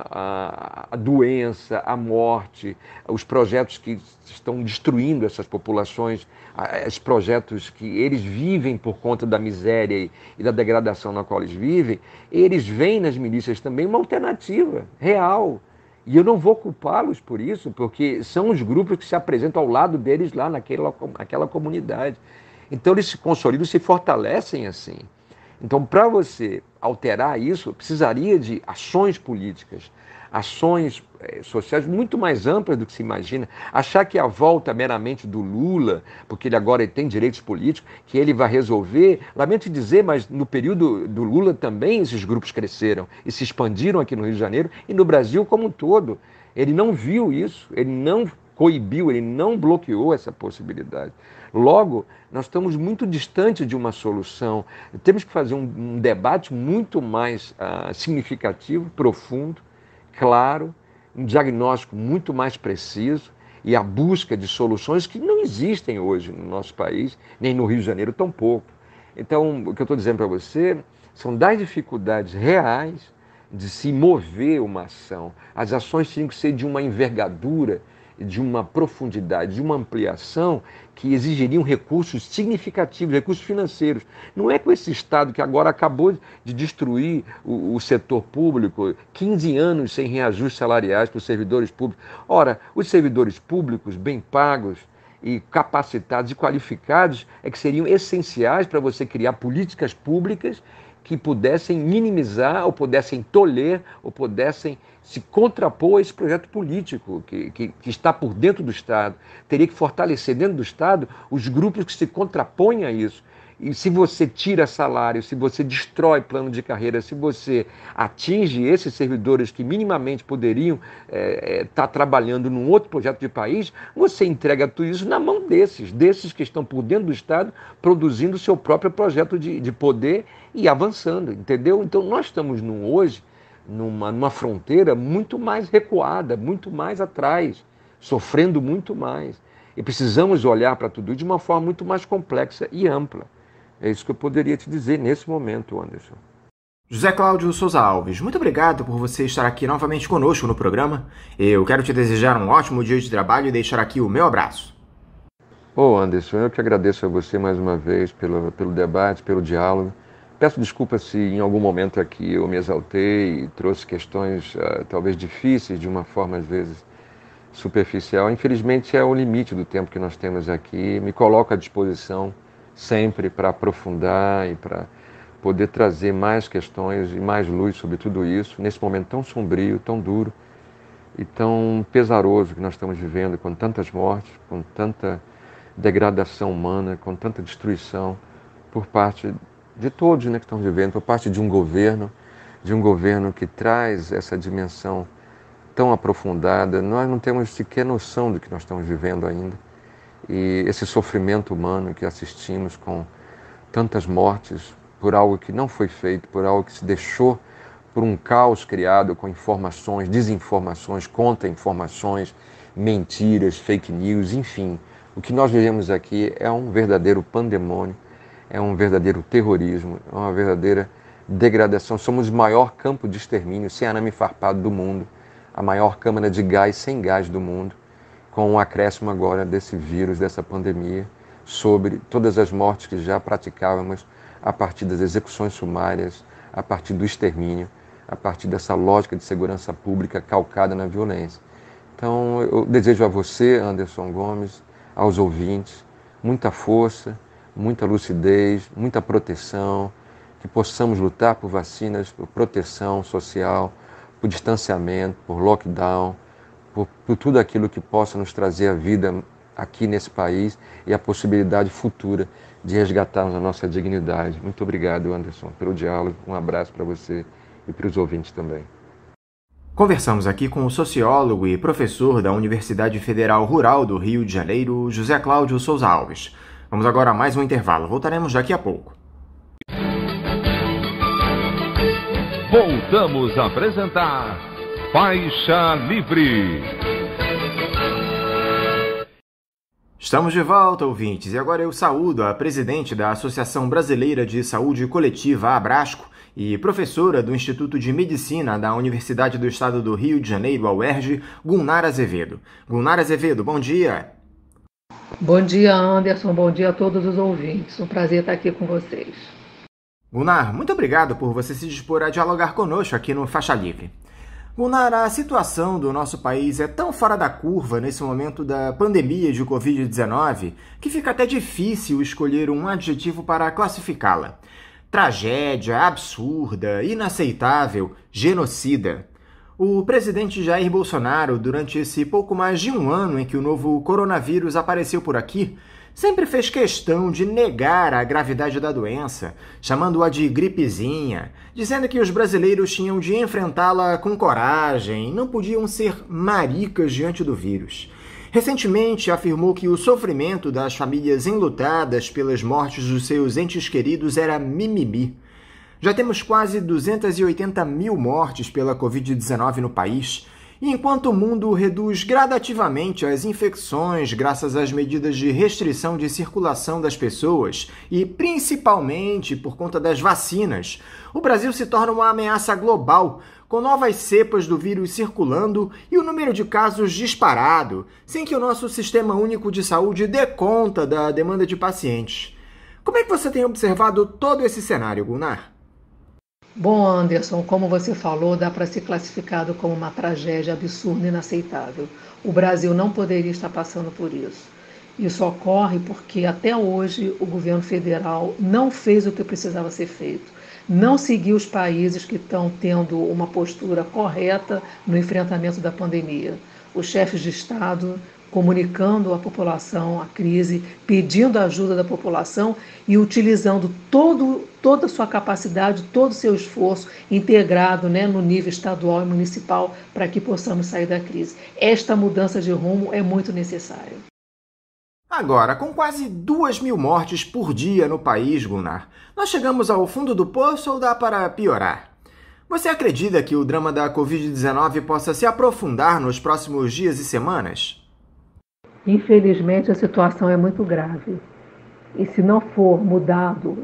a doença, a morte, os projetos que estão destruindo essas populações, os projetos que eles vivem por conta da miséria e da degradação na qual eles vivem, eles veem nas milícias também uma alternativa real. E eu não vou culpá-los por isso, porque são os grupos que se apresentam ao lado deles lá naquela comunidade. Então eles se consolidam, se fortalecem assim. Então, para você alterar isso, precisaria de ações políticas, ações sociais muito mais amplas do que se imagina. Achar que a volta meramente do Lula, porque ele agora tem direitos políticos, que ele vai resolver, lamento dizer, mas no período do Lula também esses grupos cresceram e se expandiram aqui no Rio de Janeiro e no Brasil como um todo. Ele não viu isso, ele não coibiu, ele não bloqueou essa possibilidade. Logo, nós estamos muito distantes de uma solução. Temos que fazer um debate muito mais significativo, profundo, claro, um diagnóstico muito mais preciso e a busca de soluções que não existem hoje no nosso país, nem no Rio de Janeiro tampouco. Então, o que eu estou dizendo para você são das dificuldades reais de se mover uma ação. As ações tinham que ser de uma envergadura, de uma profundidade, de uma ampliação que exigiriam recursos significativos, recursos financeiros. Não é com esse Estado que agora acabou de destruir o setor público, 15 anos sem reajustes salariais para os servidores públicos. Ora, os servidores públicos bem pagos e capacitados e qualificados é que seriam essenciais para você criar políticas públicas que pudessem minimizar, ou pudessem tolher, ou pudessem se contrapor a esse projeto político que está por dentro do Estado. Teria que fortalecer dentro do Estado os grupos que se contrapõem a isso. E se você tira salário, se você destrói plano de carreira, se você atinge esses servidores que minimamente poderiam estar trabalhando num outro projeto de país, você entrega tudo isso na mão desses que estão por dentro do Estado, produzindo o seu próprio projeto de poder e avançando, entendeu? Então nós estamos hoje numa fronteira muito mais recuada, muito mais atrás, sofrendo muito mais. E precisamos olhar para tudo de uma forma muito mais complexa e ampla. É isso que eu poderia te dizer nesse momento, Anderson. José Cláudio Souza Alves, muito obrigado por você estar aqui novamente conosco no programa. Eu quero te desejar um ótimo dia de trabalho e deixar aqui o meu abraço. Anderson, eu que agradeço a você mais uma vez pelo debate, pelo diálogo. Peço desculpas se em algum momento aqui eu me exaltei e trouxe questões talvez difíceis de uma forma às vezes superficial. Infelizmente é o limite do tempo que nós temos aqui. Me coloco à disposição sempre para aprofundar e para poder trazer mais questões e mais luz sobre tudo isso, nesse momento tão sombrio, tão duro e tão pesaroso que nós estamos vivendo, com tantas mortes, com tanta degradação humana, com tanta destruição por parte de todos, né, que estão vivendo, por parte de um governo que traz essa dimensão tão aprofundada. Nós não temos sequer noção do que nós estamos vivendo ainda. E esse sofrimento humano que assistimos com tantas mortes por algo que não foi feito, por algo que se deixou, por um caos criado com informações, desinformações, contra-informações, mentiras, fake news, enfim. O que nós vivemos aqui é um verdadeiro pandemônio, é um verdadeiro terrorismo, é uma verdadeira degradação. Somos o maior campo de extermínio sem arame farpado do mundo, a maior câmara de gás sem gás do mundo, com o acréscimo agora desse vírus, dessa pandemia, sobre todas as mortes que já praticávamos a partir das execuções sumárias, a partir do extermínio, a partir dessa lógica de segurança pública calcada na violência. Então, eu desejo a você, Anderson Gomes, aos ouvintes, muita força, muita lucidez, muita proteção, que possamos lutar por vacinas, por proteção social, por distanciamento, por lockdown, por tudo aquilo que possa nos trazer a vida aqui nesse país e a possibilidade futura de resgatarmos a nossa dignidade. Muito obrigado, Anderson, pelo diálogo. Um abraço para você e para os ouvintes também. Conversamos aqui com o sociólogo e professor da Universidade Federal Rural do Rio de Janeiro, José Cláudio Souza Alves. Vamos agora a mais um intervalo. Voltaremos daqui a pouco. Voltamos a apresentar Faixa Livre. Estamos de volta, ouvintes, e agora eu saúdo a presidente da Associação Brasileira de Saúde Coletiva, Abrasco, e professora do Instituto de Medicina da Universidade do Estado do Rio de Janeiro, a UERJ, Gunnar Azevedo. Gunnar Azevedo, bom dia. Bom dia, Anderson. Bom dia a todos os ouvintes. Um prazer estar aqui com vocês. Gunnar, muito obrigado por você se dispor a dialogar conosco aqui no Faixa Livre. Gunnar, a situação do nosso país é tão fora da curva nesse momento da pandemia de Covid-19 que fica até difícil escolher um adjetivo para classificá-la. Tragédia, absurda, inaceitável, genocida. O presidente Jair Bolsonaro, durante esse pouco mais de um ano em que o novo coronavírus apareceu por aqui, sempre fez questão de negar a gravidade da doença, chamando-a de gripezinha, dizendo que os brasileiros tinham de enfrentá-la com coragem, não podiam ser maricas diante do vírus. Recentemente afirmou que o sofrimento das famílias enlutadas pelas mortes dos seus entes queridos era mimimi. Já temos quase 280 mil mortes pela Covid-19 no país, e enquanto o mundo reduz gradativamente as infecções graças às medidas de restrição de circulação das pessoas e principalmente por conta das vacinas, o Brasil se torna uma ameaça global, com novas cepas do vírus circulando e o número de casos disparado, sem que o nosso Sistema Único de Saúde dê conta da demanda de pacientes. Como é que você tem observado todo esse cenário, Gunnar? Bom, Anderson, como você falou, dá para ser classificado como uma tragédia absurda e inaceitável. O Brasil não poderia estar passando por isso. Isso ocorre porque até hoje o governo federal não fez o que precisava ser feito. Não seguiu os países que estão tendo uma postura correta no enfrentamento da pandemia. Os chefes de Estado comunicando à população a crise, pedindo a ajuda da população e utilizando toda a sua capacidade, todo o seu esforço integrado, no nível estadual e municipal para que possamos sair da crise. Esta mudança de rumo é muito necessária. Agora, com quase 2.000 mortes por dia no país, Gunnar, nós chegamos ao fundo do poço ou dá para piorar? Você acredita que o drama da Covid-19 possa se aprofundar nos próximos dias e semanas? Infelizmente, a situação é muito grave. E se não for mudado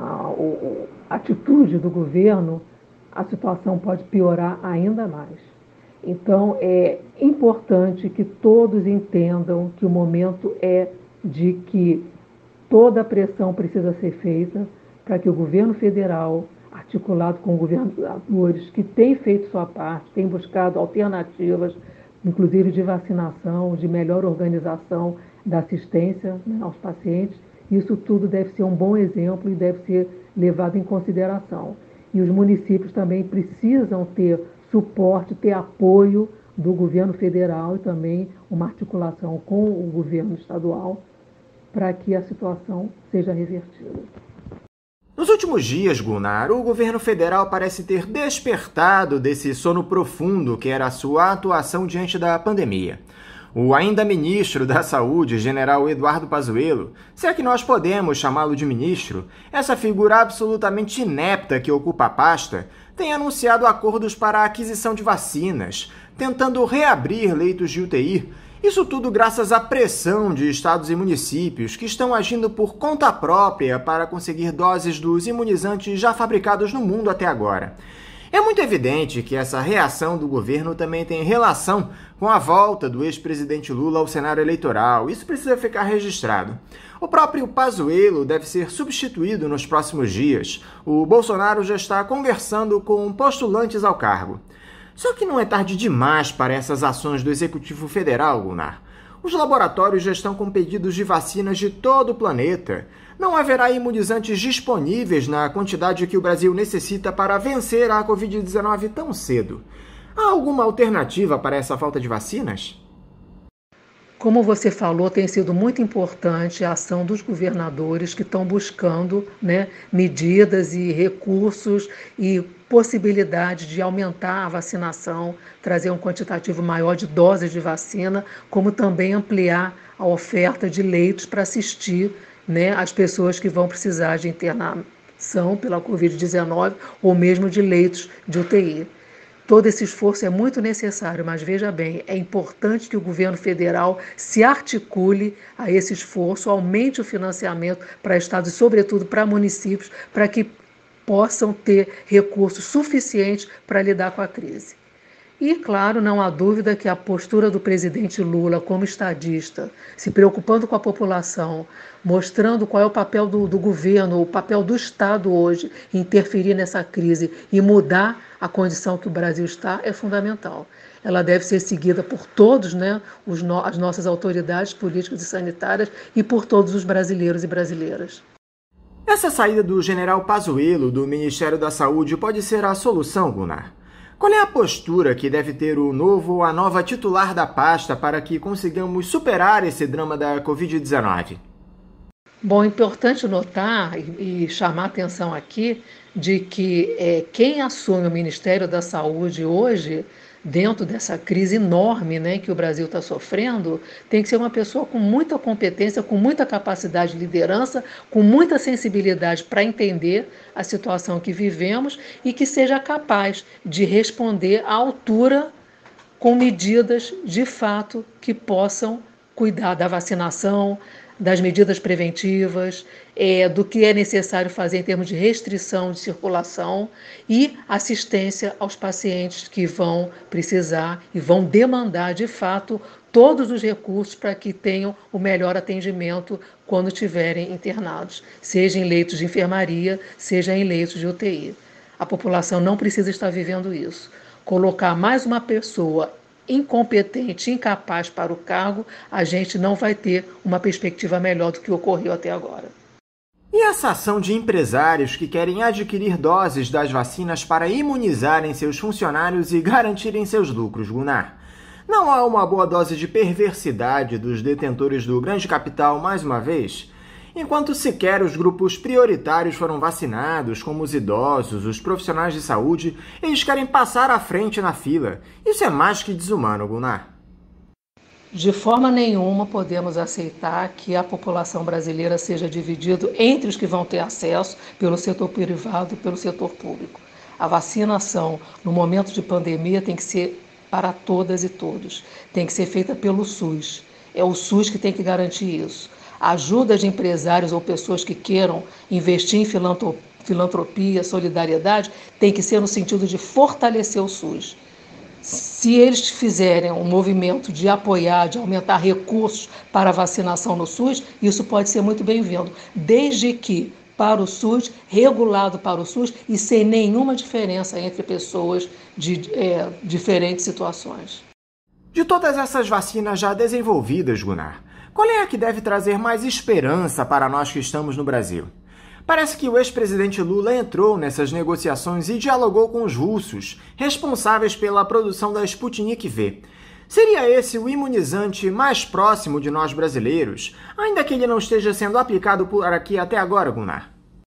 a atitude do governo, a situação pode piorar ainda mais. Então, é importante que todos entendam que o momento é de que toda a pressão precisa ser feita para que o governo federal, articulado com governadores que têm feito sua parte, têm buscado alternativas, inclusive de vacinação, de melhor organização da assistência aos pacientes. Isso tudo deve ser um bom exemplo e deve ser levado em consideração. E os municípios também precisam ter suporte, ter apoio do governo federal e também uma articulação com o governo estadual para que a situação seja revertida. Nos últimos dias, Gunnar, o governo federal parece ter despertado desse sono profundo que era a sua atuação diante da pandemia. O ainda ministro da Saúde, general Eduardo Pazuello, se é que nós podemos chamá-lo de ministro, essa figura absolutamente inepta que ocupa a pasta, tem anunciado acordos para a aquisição de vacinas, tentando reabrir leitos de UTI. Isso tudo graças à pressão de estados e municípios que estão agindo por conta própria para conseguir doses dos imunizantes já fabricados no mundo até agora. É muito evidente que essa reação do governo também tem relação com a volta do ex-presidente Lula ao cenário eleitoral. Isso precisa ficar registrado. O próprio Pazuello deve ser substituído nos próximos dias. O Bolsonaro já está conversando com postulantes ao cargo. Só que não é tarde demais para essas ações do Executivo Federal, Gunnar. Os laboratórios já estão com pedidos de vacinas de todo o planeta. Não haverá imunizantes disponíveis na quantidade que o Brasil necessita para vencer a Covid-19 tão cedo. Há alguma alternativa para essa falta de vacinas? Como você falou, tem sido muito importante a ação dos governadores que estão buscando, né, medidas e recursos e possibilidade de aumentar a vacinação, trazer um quantitativo maior de doses de vacina, como também ampliar a oferta de leitos para assistir, né, as pessoas que vão precisar de internação pela Covid-19 ou mesmo de leitos de UTI. Todo esse esforço é muito necessário, mas veja bem, é importante que o governo federal se articule a esse esforço, aumente o financiamento para estados e, sobretudo, para municípios, para que possam ter recursos suficientes para lidar com a crise. E, claro, não há dúvida que a postura do presidente Lula como estadista, se preocupando com a população, mostrando qual é o papel do governo, o papel do Estado hoje, interferir nessa crise e mudar a condição que o Brasil está, é fundamental. Ela deve ser seguida por todos, né, as nossas autoridades políticas e sanitárias e por todos os brasileiros e brasileiras. Essa saída do general Pazuello do Ministério da Saúde pode ser a solução, Gunnar? Qual é a postura que deve ter o novo ou a nova titular da pasta para que consigamos superar esse drama da Covid-19? Bom, é importante notar e chamar a atenção aqui de que quem assume o Ministério da Saúde hoje, dentro dessa crise enorme, né, que o Brasil está sofrendo, tem que ser uma pessoa com muita competência, com muita capacidade de liderança, com muita sensibilidade para entender a situação que vivemos e que seja capaz de responder à altura com medidas, de fato, que possam cuidar da vacinação, das medidas preventivas, do que é necessário fazer em termos de restrição de circulação e assistência aos pacientes que vão precisar e vão demandar, de fato, todos os recursos para que tenham o melhor atendimento quando estiverem internados, seja em leitos de enfermaria, seja em leitos de UTI. A população não precisa estar vivendo isso. Colocar mais uma pessoa incompetente, incapaz para o cargo, a gente não vai ter uma perspectiva melhor do que ocorreu até agora. E essa ação de empresários que querem adquirir doses das vacinas para imunizarem seus funcionários e garantirem seus lucros, Gunnar? Não há uma boa dose de perversidade dos detentores do grande capital mais uma vez? Enquanto sequer os grupos prioritários foram vacinados, como os idosos, os profissionais de saúde, eles querem passar à frente na fila. Isso é mais que desumano, Gunnar. De forma nenhuma podemos aceitar que a população brasileira seja dividida entre os que vão ter acesso pelo setor privado e pelo setor público. A vacinação, no momento de pandemia, tem que ser para todas e todos. Tem que ser feita pelo SUS. É o SUS que tem que garantir isso. A ajuda de empresários ou pessoas que queiram investir em filantropia, solidariedade, tem que ser no sentido de fortalecer o SUS. Se eles fizerem um movimento de apoiar, de aumentar recursos para a vacinação no SUS, isso pode ser muito bem-vindo, desde que para o SUS, regulado para o SUS e sem nenhuma diferença entre pessoas de diferentes situações. De todas essas vacinas já desenvolvidas, Gunnar, qual é a que deve trazer mais esperança para nós que estamos no Brasil? Parece que o ex-presidente Lula entrou nessas negociações e dialogou com os russos, responsáveis pela produção da Sputnik V. Seria esse o imunizante mais próximo de nós brasileiros, ainda que ele não esteja sendo aplicado por aqui até agora, Gunnar?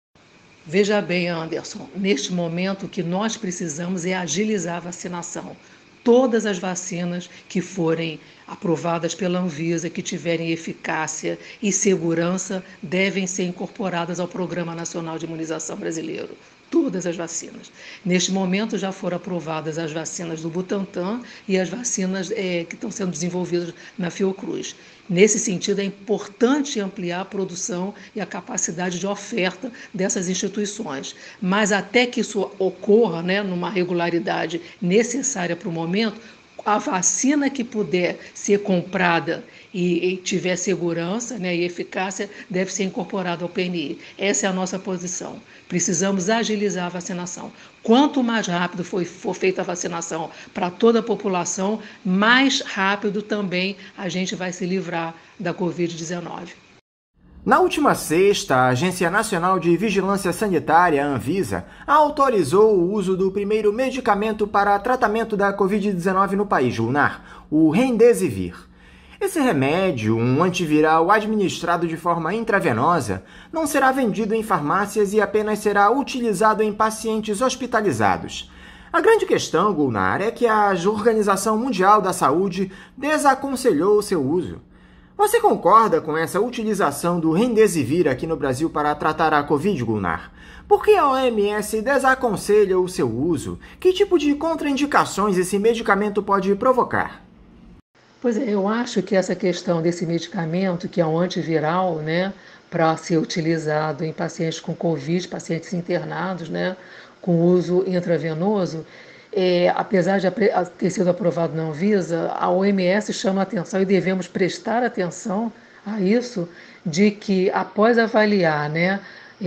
Veja bem, Anderson, neste momento o que nós precisamos é agilizar a vacinação. Todas as vacinas que forem aprovadas pela Anvisa, que tiverem eficácia e segurança, devem ser incorporadas ao Programa Nacional de Imunização Brasileiro. Todas as vacinas. Neste momento já foram aprovadas as vacinas do Butantan e as vacinas que estão sendo desenvolvidas na Fiocruz. Nesse sentido, é importante ampliar a produção e a capacidade de oferta dessas instituições. Mas até que isso ocorra, né, numa regularidade necessária para o momento, a vacina que puder ser comprada e tiver segurança, né, e eficácia, deve ser incorporada ao PNI. Essa é a nossa posição. Precisamos agilizar a vacinação. Quanto mais rápido for feita a vacinação para toda a população, mais rápido também a gente vai se livrar da Covid-19. Na última sexta, a Agência Nacional de Vigilância Sanitária, a Anvisa, autorizou o uso do primeiro medicamento para tratamento da Covid-19 no país, Gunnar, o Remdesivir. Esse remédio, um antiviral administrado de forma intravenosa, não será vendido em farmácias e apenas será utilizado em pacientes hospitalizados. A grande questão, Gulnar, é que a Organização Mundial da Saúde desaconselhou o seu uso. Você concorda com essa utilização do Remdesivir aqui no Brasil para tratar a Covid, Gulnar? Por que a OMS desaconselha o seu uso? Que tipo de contraindicações esse medicamento pode provocar? Pois é, eu acho que essa questão desse medicamento, que é um antiviral, né, para ser utilizado em pacientes com Covid, pacientes internados, né, com uso intravenoso, apesar de ter sido aprovado na Anvisa, a OMS chama a atenção e devemos prestar atenção a isso, de que após avaliar, né,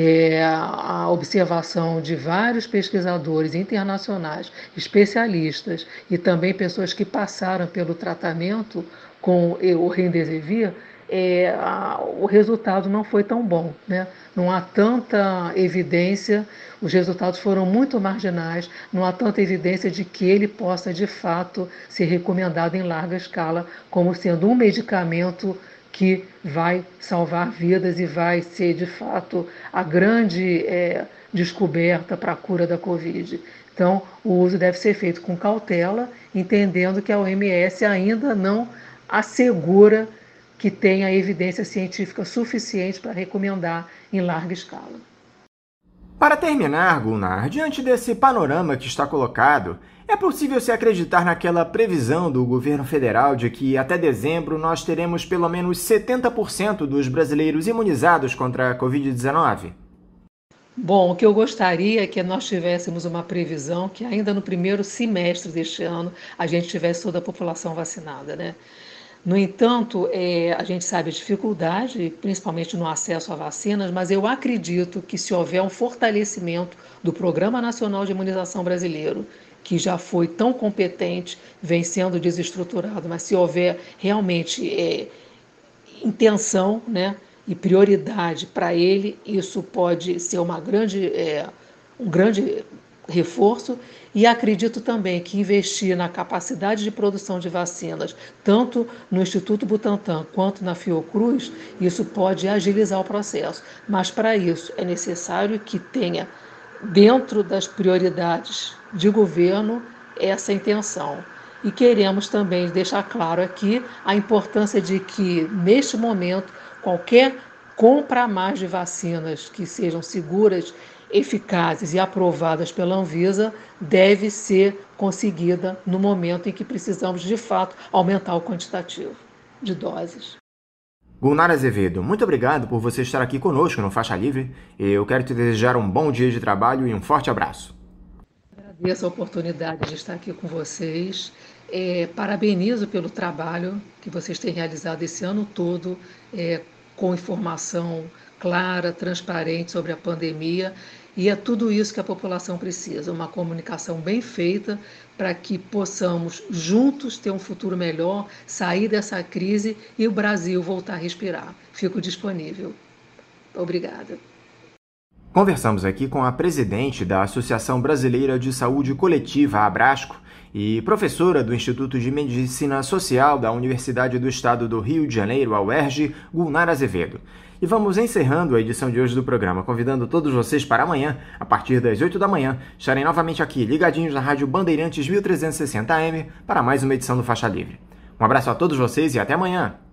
a observação de vários pesquisadores internacionais, especialistas e também pessoas que passaram pelo tratamento com o Remdesivir, o resultado não foi tão bom, né? Não há tanta evidência, os resultados foram muito marginais, não há tanta evidência de que ele possa de fato ser recomendado em larga escala como sendo um medicamento que vai salvar vidas e vai ser, de fato, a grande descoberta para a cura da Covid. Então, o uso deve ser feito com cautela, entendendo que a OMS ainda não assegura que tenha evidência científica suficiente para recomendar em larga escala. Para terminar, Gulnar, diante desse panorama que está colocado, é possível se acreditar naquela previsão do governo federal de que até dezembro nós teremos pelo menos 70% dos brasileiros imunizados contra a Covid-19? Bom, o que eu gostaria é que nós tivéssemos uma previsão que ainda no primeiro semestre deste ano a gente tivesse toda a população vacinada, né? No entanto, a gente sabe a dificuldade, principalmente no acesso a vacinas, mas eu acredito que se houver um fortalecimento do Programa Nacional de Imunização Brasileiro, que já foi tão competente, vem sendo desestruturado, mas se houver realmente intenção, né, e prioridade para ele, isso pode ser um grande reforço. E acredito também que investir na capacidade de produção de vacinas, tanto no Instituto Butantan quanto na Fiocruz, isso pode agilizar o processo. Mas para isso é necessário que tenha, dentro das prioridades de governo, essa intenção. E queremos também deixar claro aqui a importância de que, neste momento, qualquer compra a mais de vacinas que sejam seguras, eficazes e aprovadas pela Anvisa deve ser conseguida no momento em que precisamos, de fato, aumentar o quantitativo de doses. Gulnar Azevedo, muito obrigado por você estar aqui conosco no Faixa Livre. Eu quero te desejar um bom dia de trabalho e um forte abraço. Agradeço a oportunidade de estar aqui com vocês. Parabenizo pelo trabalho que vocês têm realizado esse ano todo, com informação clara, transparente sobre a pandemia, e é tudo isso que a população precisa, uma comunicação bem feita para que possamos juntos ter um futuro melhor, sair dessa crise e o Brasil voltar a respirar. Fico disponível. Obrigada. Conversamos aqui com a presidente da Associação Brasileira de Saúde Coletiva, Abrasco, e professora do Instituto de Medicina Social da Universidade do Estado do Rio de Janeiro, a UERJ, Gulnar Azevedo. E vamos encerrando a edição de hoje do programa, convidando todos vocês para amanhã, a partir das 8 da manhã, estarem novamente aqui, ligadinhos na Rádio Bandeirantes 1360 AM, para mais uma edição do Faixa Livre. Um abraço a todos vocês e até amanhã!